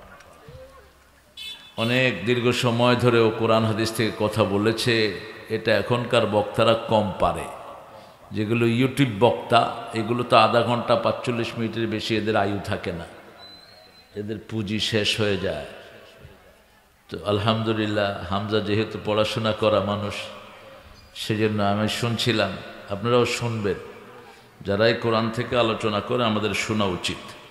অনেক দীর্ঘ সময় ধরে ও কোরআন হাদিস থেকে কথা বলেছে। এটা এখনকার বক্তারা কম পারে। যেগুলো ইউটিউব বক্তা, এগুলো তো আধা ঘন্টা 45 মিনিটের বেশি এদের আয়ু থাকে না, এদের পুঁজি শেষ হয়ে যায়। তো আলহামদুলিল্লাহ, হামজা যেহেতু পড়াশোনা করা মানুষ, সেজন্য আমি শুনছিলাম, আপনারাও শুনবেন। যারাই কোরআন থেকে আলোচনা করে আমাদের শোনা উচিত।